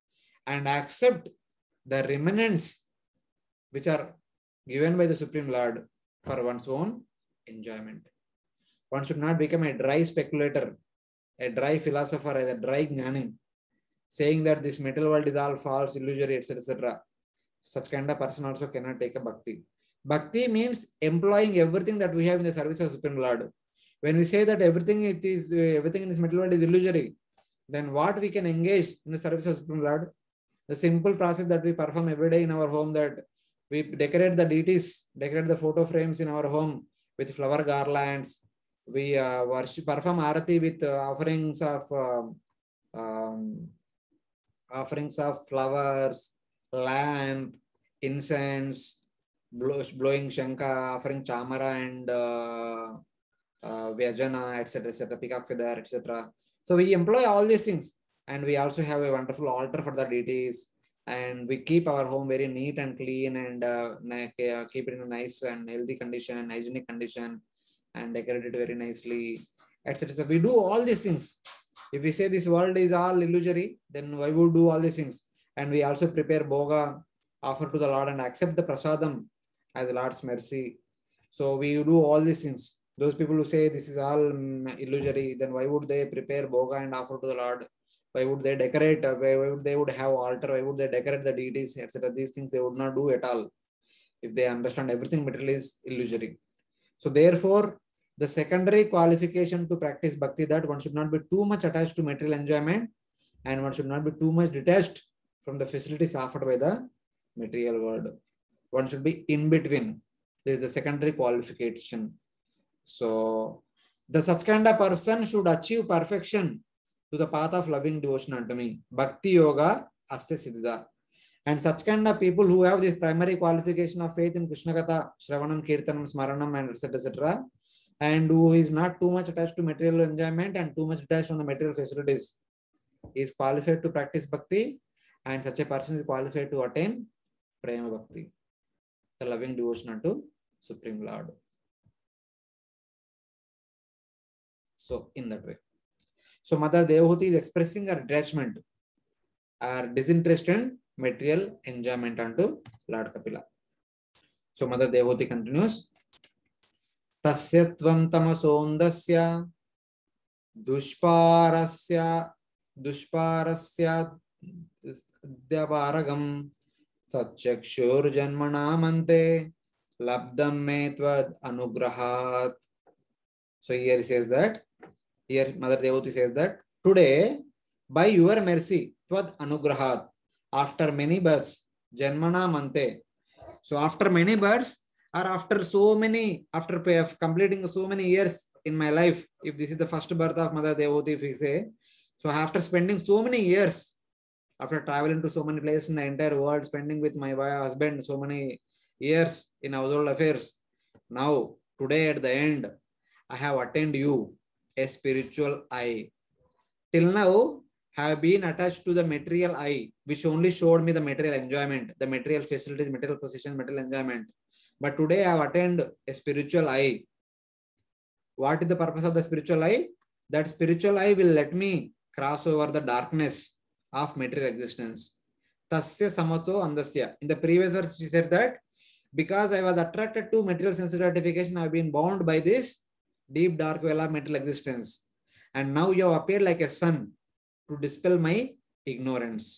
and accept the remnants which are given by the Supreme Lord for one's own enjoyment. One should not become a dry speculator, a dry philosopher, a dry gnani, saying that this material world is all false, illusory, et cetera, et cetera. Such kind of person also cannot take a bhakti. Bhakti means employing everything that we have in the service of Supreme Lord. When we say that everything it is everything in this material world is illusory, then what we can engage in the service of Supreme Lord? The simple process that we perform every day in our home, that we decorate the deities, decorate the photo frames in our home with flower garlands. We uh, worship, perform arati with uh, offerings of um, um, offerings of flowers, lamp, incense, blow, blowing shanka, offering chamara and uh, uh, vyajana, et cetera, et cetera, peacock feather, et cetera. So we employ all these things, and we also have a wonderful altar for the deities, and we keep our home very neat and clean, and uh, keep it in a nice and healthy condition, hygienic condition, and decorate it very nicely, et cetera. So we do all these things. If we say this world is all illusory, then why would do all these things? And we also prepare bhoga, offer to the Lord, and accept the prasadam as the Lord's mercy. So we do all these things. Those people who say this is all illusory, then why would they prepare bhoga and offer to the Lord? Why would they decorate? Why would they would have altar? Why would they decorate the deities, et cetera? These things they would not do at all if they understand everything material is illusory. So therefore, the secondary qualification to practice bhakti, that one should not be too much attached to material enjoyment, and one should not be too much detached from the facilities offered by the material world. One should be in between. This is the secondary qualification. So the such kind of person should achieve perfection to the path of loving devotion unto me. Bhakti yoga asya siddha. And such kind of people who have this primary qualification of faith in Krishna Katha, Shravanam, Kirtanam, Smaranam, and et cetera, et cetera, and who is not too much attached to material enjoyment and too much attached on the material facilities, is qualified to practice bhakti, and such a person is qualified to attain prema bhakti, the loving devotion unto Supreme Lord. So in that way. So Mother Devahuti is expressing her detachment, her disinterest in material enjoyment unto Lord Kapila. So Mother Devahuti continues. Tasya tvam tamasondasya dushparasya dushparasya dyavaragam satchakshur janmanamante labdam me tvad anugrahat. So here he says that, here Mother Devahuti says that, today by your mercy, tvad anugrahat, after many births, janmanamante. So after many births, or after so many, after completing so many years in my life, if this is the first birth of Mother Devahuti, if we say, so after spending so many years, after traveling to so many places in the entire world, spending with my husband so many years in household affairs, now, today at the end, I have attained you, a spiritual eye. Till now, I have been attached to the material eye, which only showed me the material enjoyment, the material facilities, material positions, material enjoyment. But today I have attained a spiritual eye. What is the purpose of the spiritual eye? That spiritual eye will let me cross over the darkness of material existence. Tasya samato andasya. In the previous verse, she said that because I was attracted to material sense gratification, I have been bound by this deep dark well of material existence. And now you have appeared like a sun to dispel my ignorance.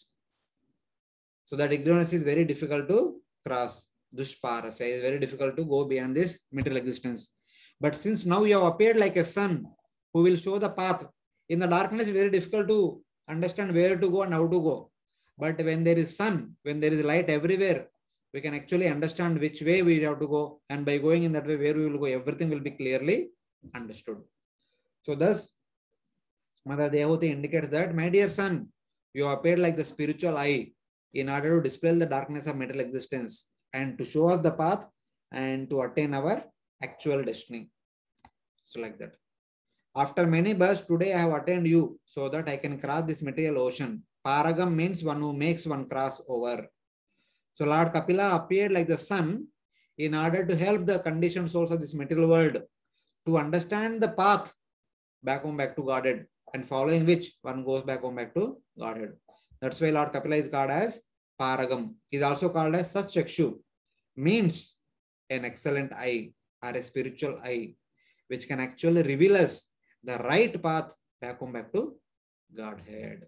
So that ignorance is very difficult to cross. Dushparasya is very difficult to go beyond this material existence. But since now you have appeared like a sun who will show the path, in the darkness, very difficult to understand where to go and how to go. But when there is sun, when there is light everywhere, we can actually understand which way we have to go. And by going in that way, where we will go, everything will be clearly understood. So thus, Mother Devahuti indicates that, my dear son, you appeared like the spiritual eye in order to dispel the darkness of material existence and to show us the path and to attain our actual destiny. So like that. After many births, today I have attained you so that I can cross this material ocean. Paragam means one who makes one cross over. So Lord Kapila appeared like the sun in order to help the conditioned souls of this material world to understand the path back home, back to Godhead, and following which one goes back home, back to Godhead. That's why Lord Kapila is called as Paragam. He is also called as Satchakshu, means an excellent eye or a spiritual eye, which can actually reveal us the right path back home back to Godhead.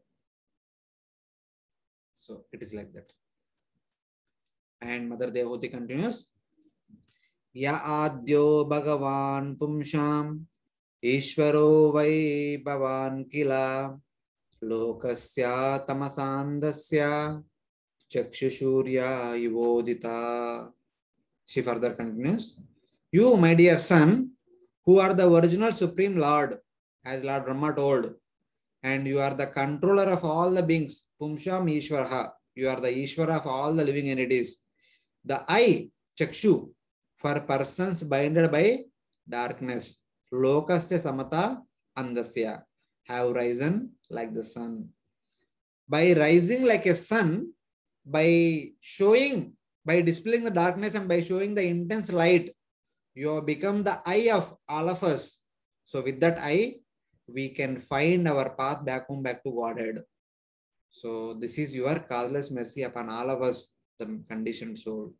So it is like that. And Mother Devahuti continues, Ya adyo Bhagavan Pumsham Ishvaro vai Bhavan Kila Lokasya Tamasandasya Chakshushurya Yuvodita. She further continues, you, my dear son, who are the original Supreme Lord, as Lord Brahma told, and you are the controller of all the beings, Pumsham Ishvaraha, you are the Ishvara of all the living entities. The eye, Chakshu, for persons blinded by darkness, Lokasya Samata Andasya, have risen like the sun. By rising like a sun, by showing, by dispelling the darkness and by showing the intense light, you have become the eye of all of us. So with that eye, we can find our path back home, back to Godhead. So this is your causeless mercy upon all of us, the conditioned soul.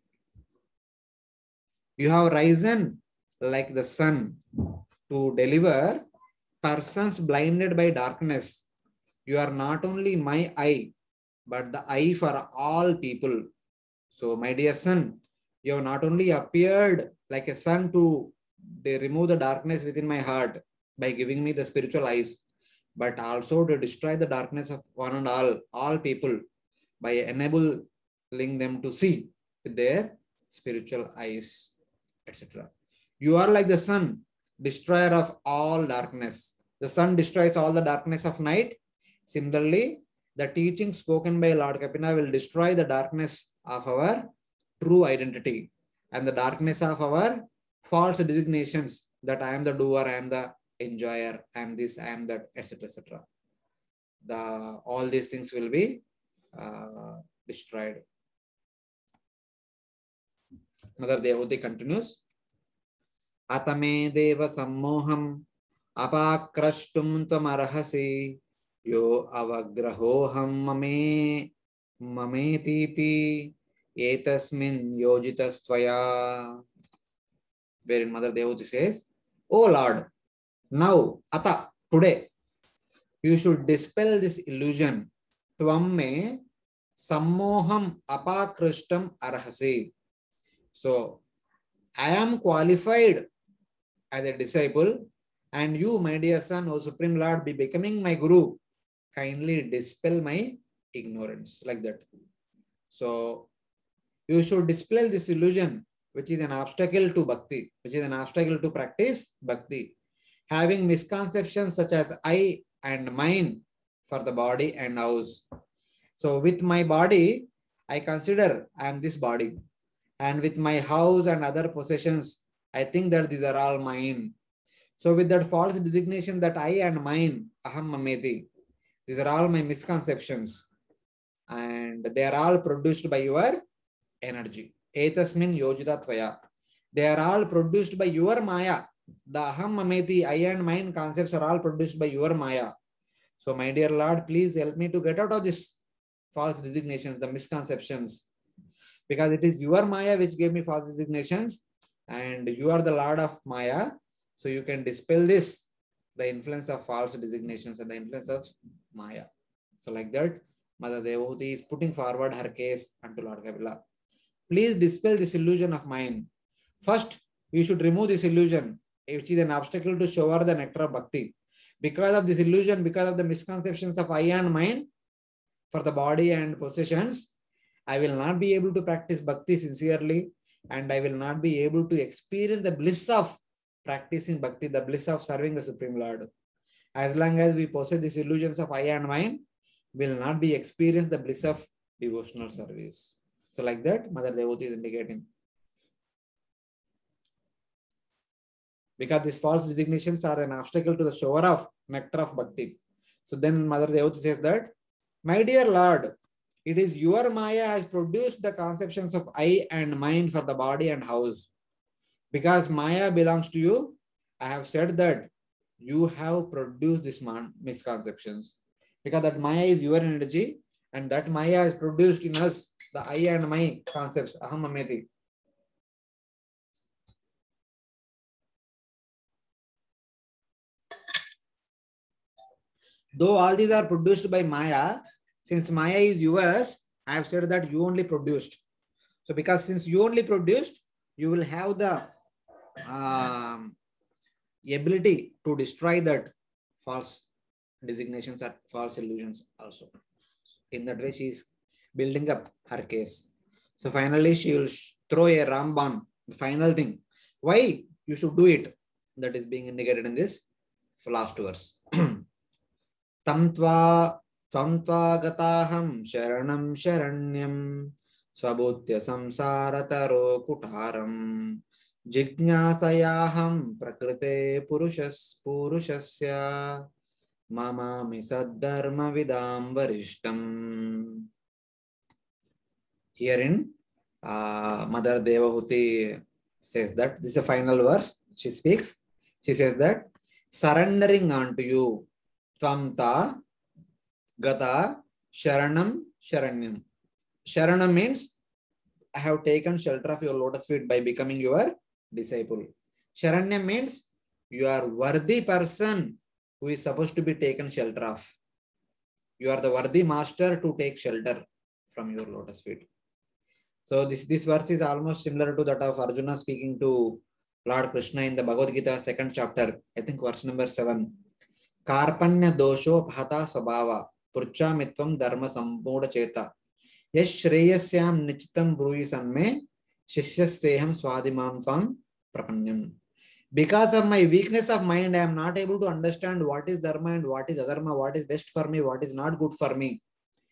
You have risen like the sun to deliver persons blinded by darkness. You are not only my eye, but the eye for all people. So my dear son, you have not only appeared like a sun to remove the darkness within my heart by giving me the spiritual eyes, but also to destroy the darkness of one and all, all people by enabling them to see with their spiritual eyes, et cetera. You are like the sun, destroyer of all darkness. The sun destroys all the darkness of night. Similarly, the teaching spoken by Lord Kapila will destroy the darkness of our true identity and the darkness of our false designations that I am the doer, I am the enjoyer, I am this, I am that, et cetera, et cetera. The all these things will be uh, destroyed. Mother Devahuti continues, Atame deva sammoham apakrashtum tvamarhasi yo avagrahoham mame mametiti etasmin yojitastvaya. Wherein Mother Devahuti says, O Lord, now, Ata, today, you should dispel this illusion. Tvam me sammoham apakrishtam arhasi. So, I am qualified as a disciple, and you, my dear son, O Supreme Lord, be becoming my Guru. Kindly dispel my ignorance, like that. So, you should dispel this illusion, which is an obstacle to bhakti, which is an obstacle to practice bhakti. Having misconceptions such as I and mine for the body and house. So with my body, I consider I am this body. And with my house and other possessions, I think that these are all mine. So with that false designation that I and mine, aham mameti, these are all my misconceptions. And they are all produced by your energy. Etasmin yojita tvaya. They are all produced by your maya. The aham mameti, I and mine concepts are all produced by your maya. So my dear Lord, please help me to get out of this false designations, the misconceptions. Because it is your maya which gave me false designations, and you are the Lord of Maya. So you can dispel this, the influence of false designations and the influence of Maya. So like that, Mother Devahuti is putting forward her case unto Lord Kapila. Please dispel this illusion of mine. First, you should remove this illusion, which is an obstacle to shower the nectar of bhakti. Because of this illusion, because of the misconceptions of I and mine for the body and possessions, I will not be able to practice bhakti sincerely, and I will not be able to experience the bliss of practicing bhakti, the bliss of serving the Supreme Lord. As long as we possess these illusions of I and mine, we will not be experiencing the bliss of devotional service. So like that, Mother Devahuti is indicating. Because these false designations are an obstacle to the shower of nectar of bhakti. So then Mother Devahuti says that, my dear Lord, it is your Maya has produced the conceptions of I and mine for the body and house. Because Maya belongs to you, I have said that you have produced these misconceptions. Because that Maya is your energy, And that Maya is produced in us, the I and my concepts, aham mameti. Though all these are produced by Maya, since Maya is yours, I have said that you only produced. So because since you only produced, you will have the um, ability to destroy that false designations or false illusions also. In that way, she is building up her case. So finally, she will throw a Ramban, the final thing. Why you should do it? That is being indicated in this last verse. Tam tva tvam tva gataham sharanam sharanyam swabhutya samsarataro kutaram jignasayaham prakrite purushas purushasya mamami saddharma vidam varishtam. Herein, uh, Mother Devahuti says that this is the final verse. She speaks. She says that surrendering unto you, Tvamta Gata Sharanam Sharanyam. Sharanam means I have taken shelter of your lotus feet by becoming your disciple. Sharanyam means you are worthy person who is supposed to be taken shelter of. You are the worthy master to take shelter from your lotus feet. So this, this verse is almost similar to that of Arjuna speaking to Lord Krishna in the Bhagavad Gita second chapter, I think verse number seven. Karpanya dosho bhata sabhava purcha mitvam dharma sampoda cheta yash shreyasyam nichitam bruyi sanme shishyasteham swadimam tvam prapanyam. Because of my weakness of mind, I am not able to understand what is dharma and what is adharma, what is best for me, what is not good for me.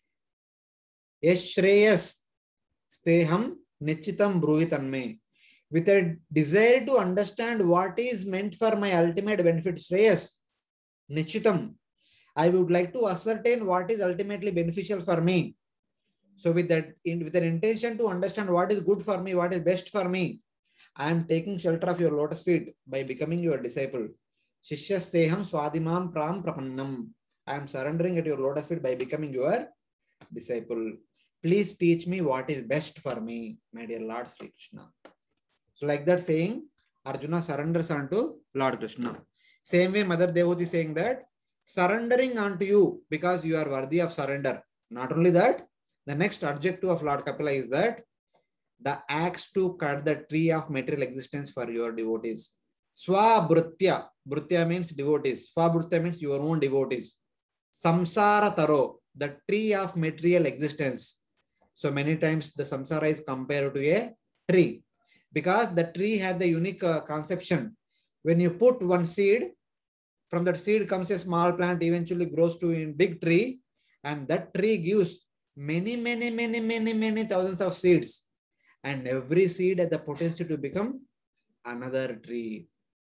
Yash shreyas steham nichitam bruyi tanme. With a desire to understand what is meant for my ultimate benefit, Shreyas, Nichitam, I would like to ascertain what is ultimately beneficial for me. So with that, in, with an intention to understand what is good for me, what is best for me, I am taking shelter of your lotus feet by becoming your disciple. Shishya Seham Swadimam Pram Prapannam. I am surrendering at your lotus feet by becoming your disciple. Please teach me what is best for me, my dear Lord Sri Krishna. So like that saying, Arjuna surrenders unto Lord Krishna. Same way Mother Devahuti is saying that surrendering unto you because you are worthy of surrender. Not only that, the next adjective of Lord Kapila is that the axe to cut the tree of material existence for your devotees. Swabrutya. Brutya means devotees. Swabrutya means your own devotees. Samsara taro, the tree of material existence. So many times the samsara is compared to a tree. Because the tree had the unique uh, conception. When you put one seed, from that seed comes a small plant, eventually grows to a big tree, and that tree gives many, many, many, many, many thousands of seeds. And every seed has the potential to become another tree.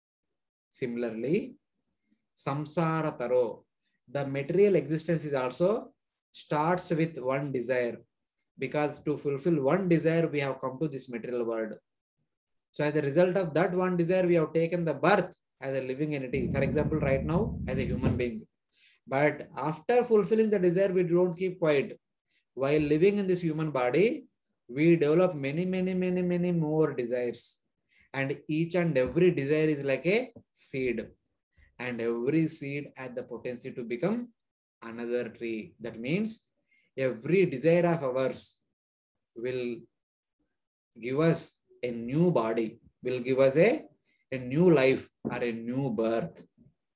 Similarly, samsara taro, the material existence is also starts with one desire. Because to fulfill one desire, we have come to this material world. So as a result of that one desire, we have taken the birth as a living entity. For example, right now, as a human being. But after fulfilling the desire, we don't keep quiet. While living in this human body, we develop many, many, many, many more desires. And each and every desire is like a seed. And every seed has the potential to become another tree. That means every desire of ours will give us a new body, will give us a, a new life or a new birth.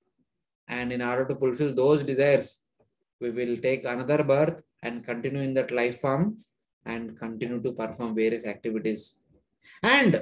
And in order to fulfill those desires, we will take another birth and continue in that life form and continue to perform various activities. And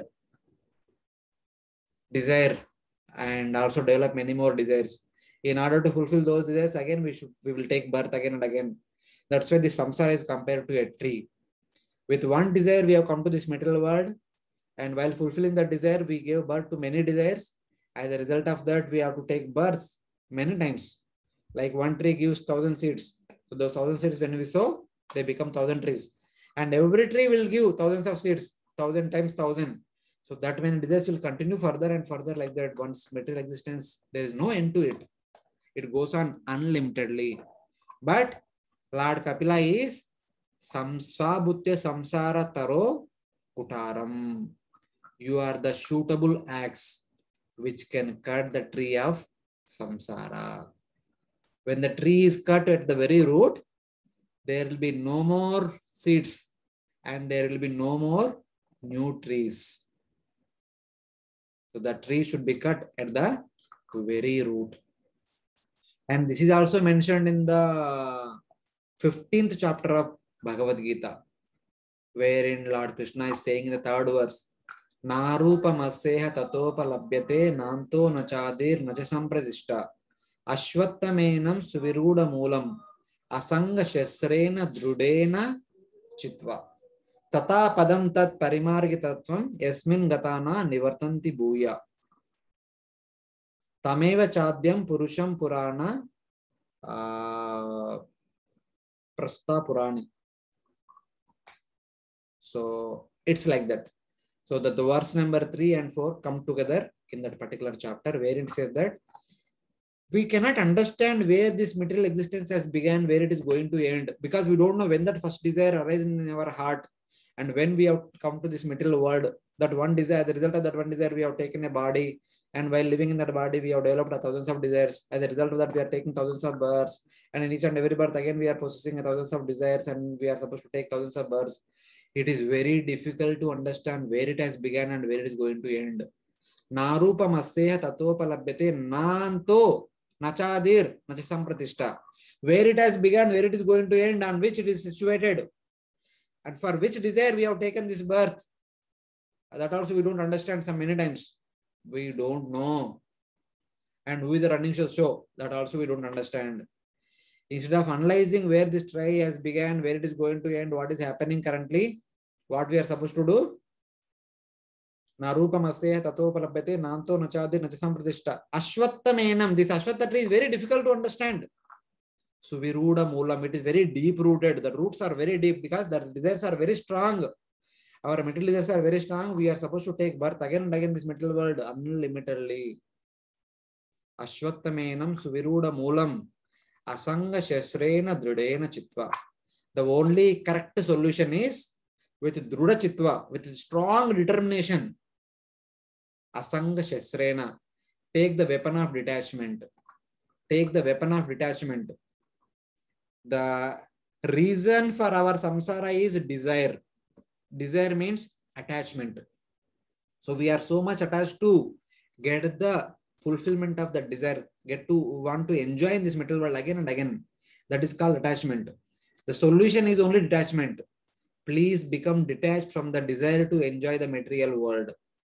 desire and also develop many more desires. In order to fulfill those desires, again, we should we will take birth again and again. That's why the samsara is compared to a tree. With one desire, we have come to this material world. And while fulfilling that desire, we gave birth to many desires. As a result of that, we have to take births many times. Like one tree gives thousand seeds. So those thousand seeds, when we sow, they become thousand trees. And every tree will give thousands of seeds, thousand times thousand. So that many desires will continue further and further like that. Once material existence, there is no end to it. It goes on unlimitedly. But Lord Kapila is Samsvabhutya Samsara Taro Kutaram. You are the suitable axe which can cut the tree of samsara. When the tree is cut at the very root, there will be no more seeds and there will be no more new trees. So the tree should be cut at the very root. And this is also mentioned in the fifteenth chapter of Bhagavad Gita, wherein Lord Krishna is saying in the third verse, Narupamasseha tatopalabhyate nanto nachadir nacha sampradishta ashwattamenam suviruda moolam asanga shasrena drudena chitva tata padam tat parimargitatvam yasmin gatana nivartanti bhuya tameva chadyam purusham purana uh, prastha purani. So it's like that. So that the verse number three and four come together in that particular chapter, where it says that we cannot understand where this material existence has begun, where it is going to end, because we don't know when that first desire arises in our heart, and when we have come to this material world, that one desire, the result of that one desire, we have taken a body, and while living in that body, we have developed a thousands of desires. As a result of that, we are taking thousands of births, and in each and every birth, again, we are possessing a thousands of desires, and we are supposed to take thousands of births. It is very difficult to understand where it has begun and where it is going to end. Narupa masseha tatopalabhyate nanto nachadir nacha sampratishta. Where it has begun, where it is going to end, on which it is situated, and for which desire we have taken this birth. That also we don't understand some many times. We don't know. And who is the running show? That also we don't understand. Instead of analyzing where this try has begun, where it is going to end, what is happening currently, what we are supposed to do? Narupa masseha tatopalabhyate nanto nachadir nacha sampradishta. Ashwattamenam. This ashwatta tree is very difficult to understand. Suviruda moolam. It is very deep rooted. The roots are very deep because the desires are very strong. Our material desires are very strong. We are supposed to take birth again and again in this material world unlimitedly. Ashwattamenam suviruda moolam. Asanga shasrena drudena chitva. The only correct solution is with druda chitva, with strong determination. Asanga shasrena. Take the weapon of detachment. Take the weapon of detachment. The reason for our samsara is desire. Desire means attachment. So we are so much attached to get the fulfillment of that desire, get to want to enjoy in this material world again and again. That is called attachment. The solution is only detachment. Please become detached from the desire to enjoy the material world.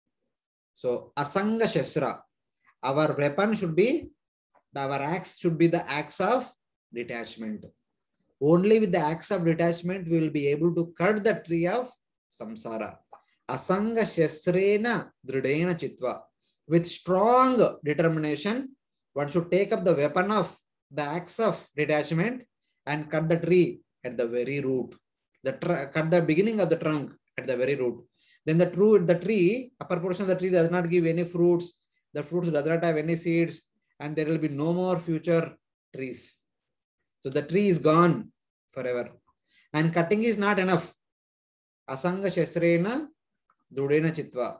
So asanga shasra, our weapon should be, our axe should be the axe of detachment. Only with the axe of detachment we will be able to cut the tree of samsara. Asanga shasrena drudena chitva. With strong determination, one should take up the weapon of the axe of detachment and cut the tree at the very root. The cut the beginning of the trunk at the very root. Then the true the tree, upper portion of the tree does not give any fruits. The fruits does not have any seeds, and there will be no more future trees. So the tree is gone forever. And cutting is not enough. Asanga shasrena drudena chitva.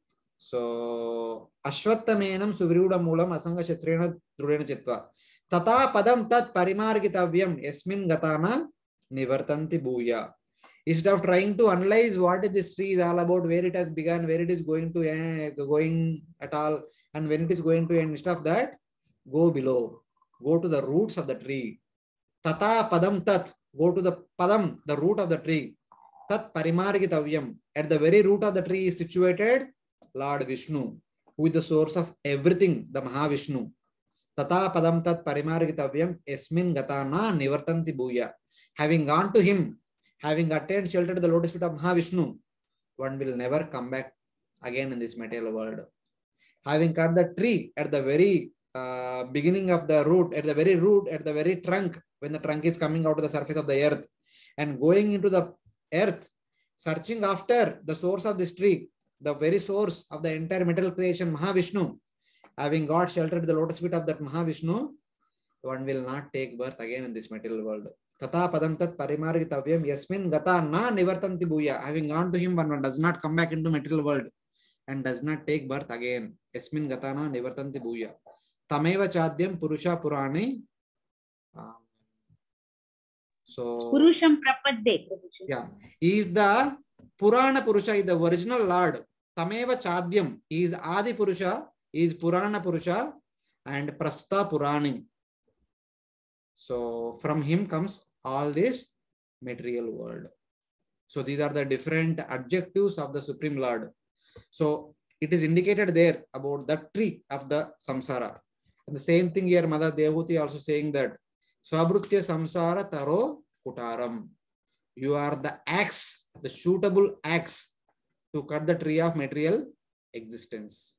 So ashwattamenam suviruda moolam asanga shastrena drudena chitva. Tata padam tat parimargitavyam yasmin gatana nivartanti bhuya. Instead of trying to analyze what this tree is all about, where it has begun, where it is going to end, going at all, and when it is going to end, instead of that, go below. Go to the roots of the tree. Tata padam tat. Go to the padam, the root of the tree. Tat parimargitavyam. At the very root of the tree is situated Lord Vishnu, who is the source of everything, the Mahavishnu. Tata padam tat parimargitavyam yasmin gatana nivartanti bhuya. Having gone to him, having attained shelter to the lotus feet of Mahavishnu, one will never come back again in this material world. Having cut the tree at the very uh, beginning of the root, at the very root, at the very trunk, when the trunk is coming out of the surface of the earth, and going into the earth, searching after the source of this tree, the very source of the entire material creation, Mahavishnu, having got shelter to the lotus feet of that Mahavishnu, one will not take birth again in this material world. Tata padam tat parimargitavyam yasmin gata na nivartanti bhuya. Having gone to him, one does not come back into material world and does not take birth again. Yasmin gata na nivartanti bhuya. Tameva chadyam purusha purani. Uh, so Purusham prapadde. Yeah, he is the Purana Purusha, is the original Lord. Tameva chadyam, he is Adi Purusha, he is Purana Purusha and Prastha Purani. So from him comes all this material world. So these are the different adjectives of the Supreme Lord. So it is indicated there about the tree of the samsara. And the same thing here, Mother Devahuti also saying that Swabrutya samsara taro kutaram. You are the axe, the suitable axe to cut the tree of material existence.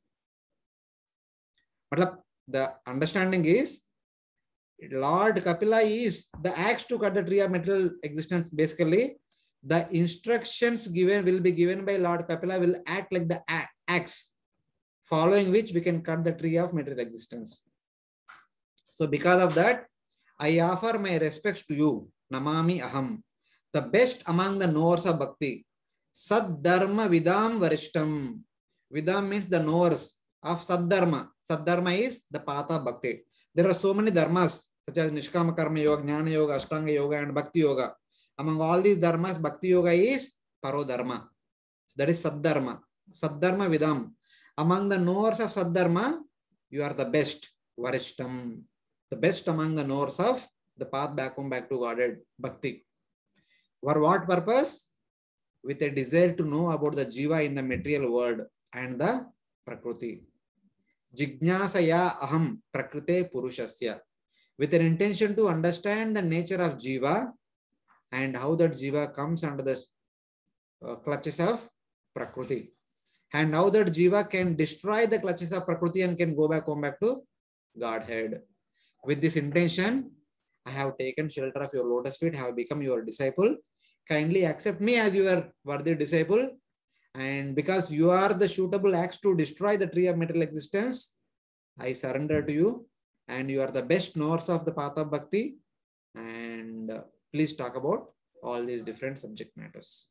But the understanding is Lord Kapila is the axe to cut the tree of material existence. Basically, the instructions given will be given by Lord Kapila will act like the axe, following which we can cut the tree of material existence. So because of that, I offer my respects to you. Namami aham. The best among the knowers of bhakti. Saddharma vidam varishtam. Vidam means the knowers of Saddharma. Saddharma is the path of bhakti. There are so many dharmas such as Nishkama Karma Yoga, Jnana Yoga, Ashtanga Yoga and Bhakti Yoga. Among all these dharmas, Bhakti Yoga is Parodharma. That is Saddharma. Saddharma vidam. Among the knowers of Saddharma, you are the best. Varishtam. The best among the knowers of the path back home, back to Godhead, Bhakti. For what purpose? With a desire to know about the Jiva in the material world and the Prakriti. Jijnasaya aham prakrite purushasya. With an intention to understand the nature of Jiva and how that Jiva comes under the uh, clutches of Prakriti. And how that Jiva can destroy the clutches of Prakriti and can go back home back to Godhead. With this intention, I have taken shelter of your lotus feet, have become your disciple. Kindly accept me as your worthy disciple. And because you are the suitable axe to destroy the tree of material existence, I surrender to you. And you are the best knowers of the path of bhakti. And uh, please talk about all these different subject matters.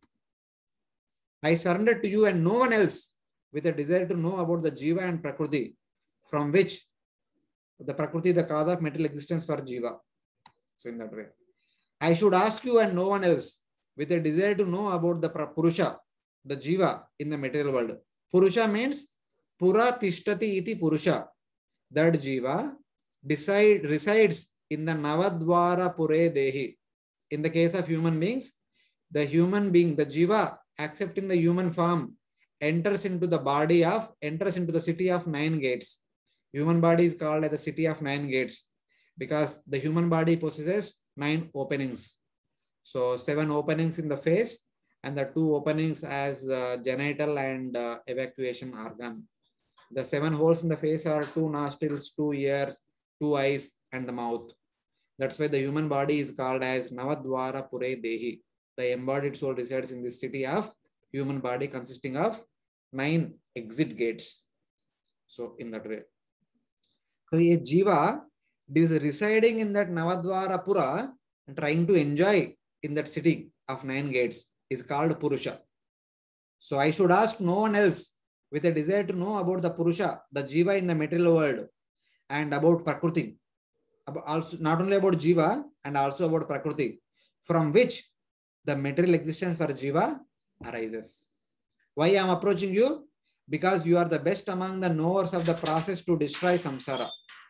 I surrender to you and no one else with a desire to know about the Jiva and Prakriti, from which the Prakriti, the cause of material existence for Jiva. So in that way, I should ask you and no one else with a desire to know about the Purusha, the Jiva in the material world. Purusha means Pura Tishtati iti Purusha. That Jiva decide, resides in the Navadvara Pure Dehi. In the case of human beings, the human being, the Jiva, accepting the human form, enters into the body of, enters into the city of nine gates. Human body is called as the city of nine gates because the human body possesses nine openings. So seven openings in the face and the two openings as uh, genital and uh, evacuation organ. The seven holes in the face are two nostrils, two ears, two eyes and the mouth. That's why the human body is called as Navadvara Pure Dehi. The embodied soul resides in this city of human body consisting of nine exit gates. So in that way. So a Jiva is residing in that Navadvara Pura and trying to enjoy in that city of nine gates is called Purusha. So I should ask no one else with a desire to know about the Purusha, the Jiva in the material world and about Prakriti. Also, not only about Jiva and also about Prakriti, from which the material existence for Jiva arises. Why I am approaching you? Because you are the best among the knowers of the process to destroy samsara.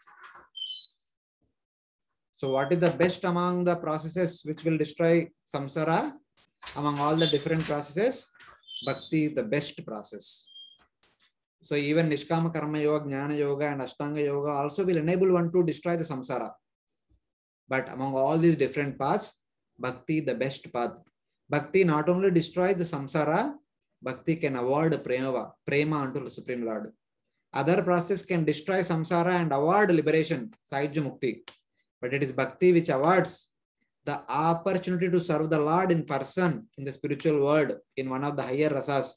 So what is the best among the processes which will destroy samsara? Among all the different processes, bhakti is the best process. So even Nishkama Karma Yoga, Jnana Yoga and Ashtanga Yoga also will enable one to destroy the samsara. But among all these different paths, bhakti the best path. Bhakti not only destroys the samsara, bhakti can avoid prema, prema unto the Supreme Lord. Other process can destroy samsara and award liberation, Sahyajya Mukti. But it is bhakti which awards the opportunity to serve the Lord in person in the spiritual world in one of the higher rasas,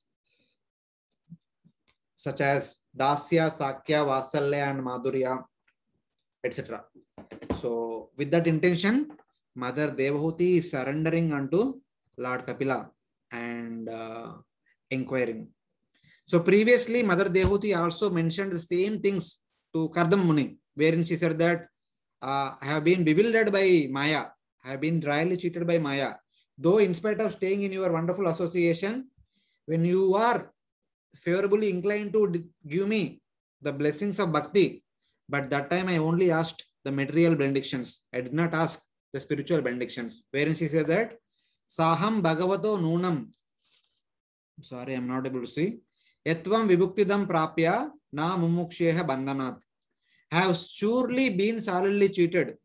such as Dasya, Sakya, Vasalya and Madhurya, et cetera. So with that intention, Mother Devahuti is surrendering unto Lord Kapila and uh, inquiring. So previously, Mother Devahuti also mentioned the same things to Kardam Muni, wherein she said that uh, I have been bewildered by Maya, I have been dryly cheated by Maya. Though in spite of staying in your wonderful association, when you are favorably inclined to give me the blessings of bhakti, but that time I only asked the material benedictions. I did not ask the spiritual benedictions. Wherein she says that Saham Bhagavato Nunam. Sorry, I'm not able to see. Yatvam Vibhuktidam Prapya Na Mumuksheha Bandhanat. Have surely been solidly cheated.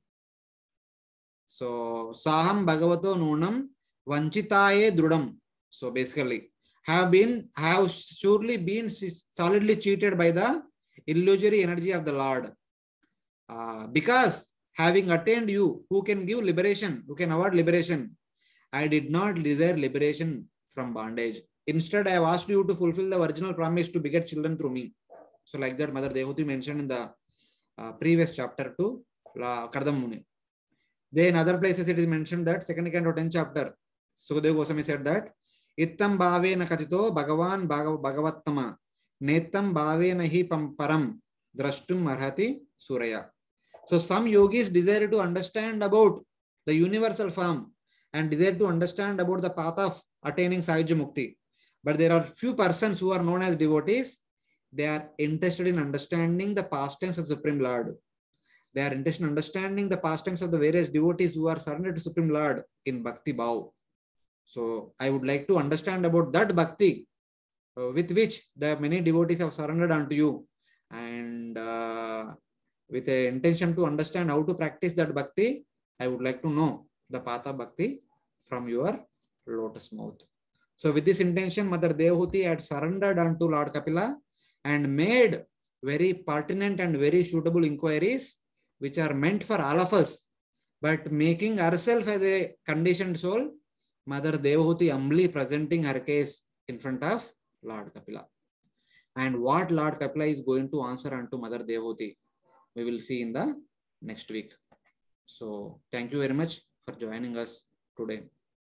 So Saham Bhagavato Nunam Vanchitaye Drudam. So basically, have been have surely been solidly cheated by the illusory energy of the Lord. Uh, because having attained you, who can give liberation, who can award liberation, I did not desire liberation from bondage. Instead, I have asked you to fulfill the original promise to beget children through me. So like that, Mother Devahuti mentioned in the uh, previous chapter to Kardam Muni. Then in other places it is mentioned that second canto tenth chapter, Sukadeva Goswami said that Ittam bhave na katito Bhagavan Bhagavattama Nettam bhave nahi param drashtum marhati suraya. So some yogis desire to understand about the universal form and desire to understand about the path of attaining Sayajya Mukti. But there are few persons who are known as devotees. They are interested in understanding the pastimes of Supreme Lord. They are interested in understanding the pastimes of the various devotees who are surrendered to Supreme Lord in Bhakti Bhav. So I would like to understand about that Bhakti uh, with which the many devotees have surrendered unto you, and uh, with the intention to understand how to practice that Bhakti, I would like to know the path of Bhakti from your lotus mouth. So with this intention, Mother Devahuti had surrendered unto Lord Kapila and made very pertinent and very suitable inquiries which are meant for all of us. But making herself as a conditioned soul, Mother Devahuti humbly presenting her case in front of Lord Kapila. And what Lord Kapila is going to answer unto Mother Devahuti, we will see in the next week. So thank you very much for joining us today.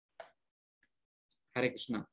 Hare Krishna.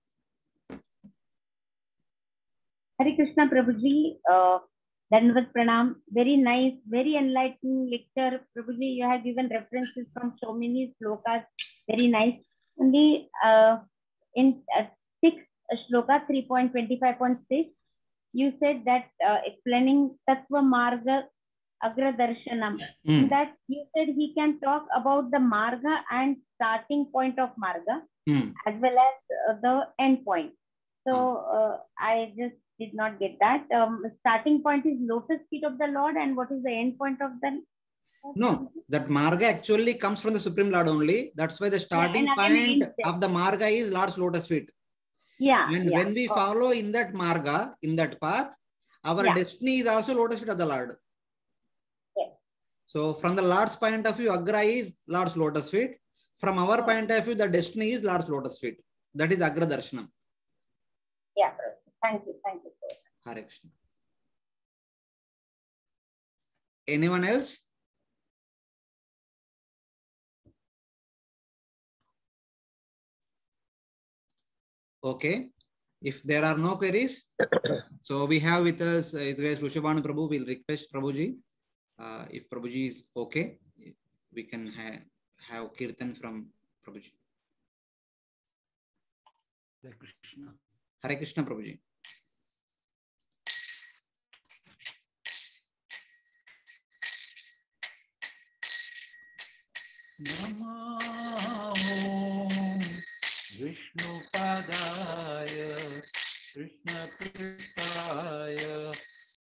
Hare Krishna, Prabhuji. Uh, Dandavat Pranam. Very nice, very enlightening lecture. Prabhuji, you have given references from so many slokas. Very nice. Only uh, in uh, six uh, shloka three point twenty-five point six, you said that uh, explaining Tattva Marga Agra Darshanam. Mm. In that you said he can talk about the Marga and starting point of Marga mm. as well as uh, the end point. So uh, I just did not get that. Um, starting point is lotus feet of the Lord, and what is the end point of the? No, that Marga actually comes from the Supreme Lord only. That's why the starting yeah, point of the Marga is Lord's lotus feet. Yeah. And yeah. when we oh. follow in that Marga, in that path, our yeah. destiny is also lotus feet of the Lord. Yes. So from the Lord's point of view, Agra is Lord's lotus feet. From our oh. point of view, the destiny is Lord's lotus feet. That is Agra Darshanam. Yeah, thank you, thank you. Hare Krishna. Anyone else? Okay. If there are no queries, so we have with us uh, Rushabhanu Prabhu. We'll request Prabhuji. Uh, if Prabhuji is okay, we can ha have Kirtan from Prabhuji. Hare Krishna. Hare Krishna, Prabhuji. Namo Vishnu Padaya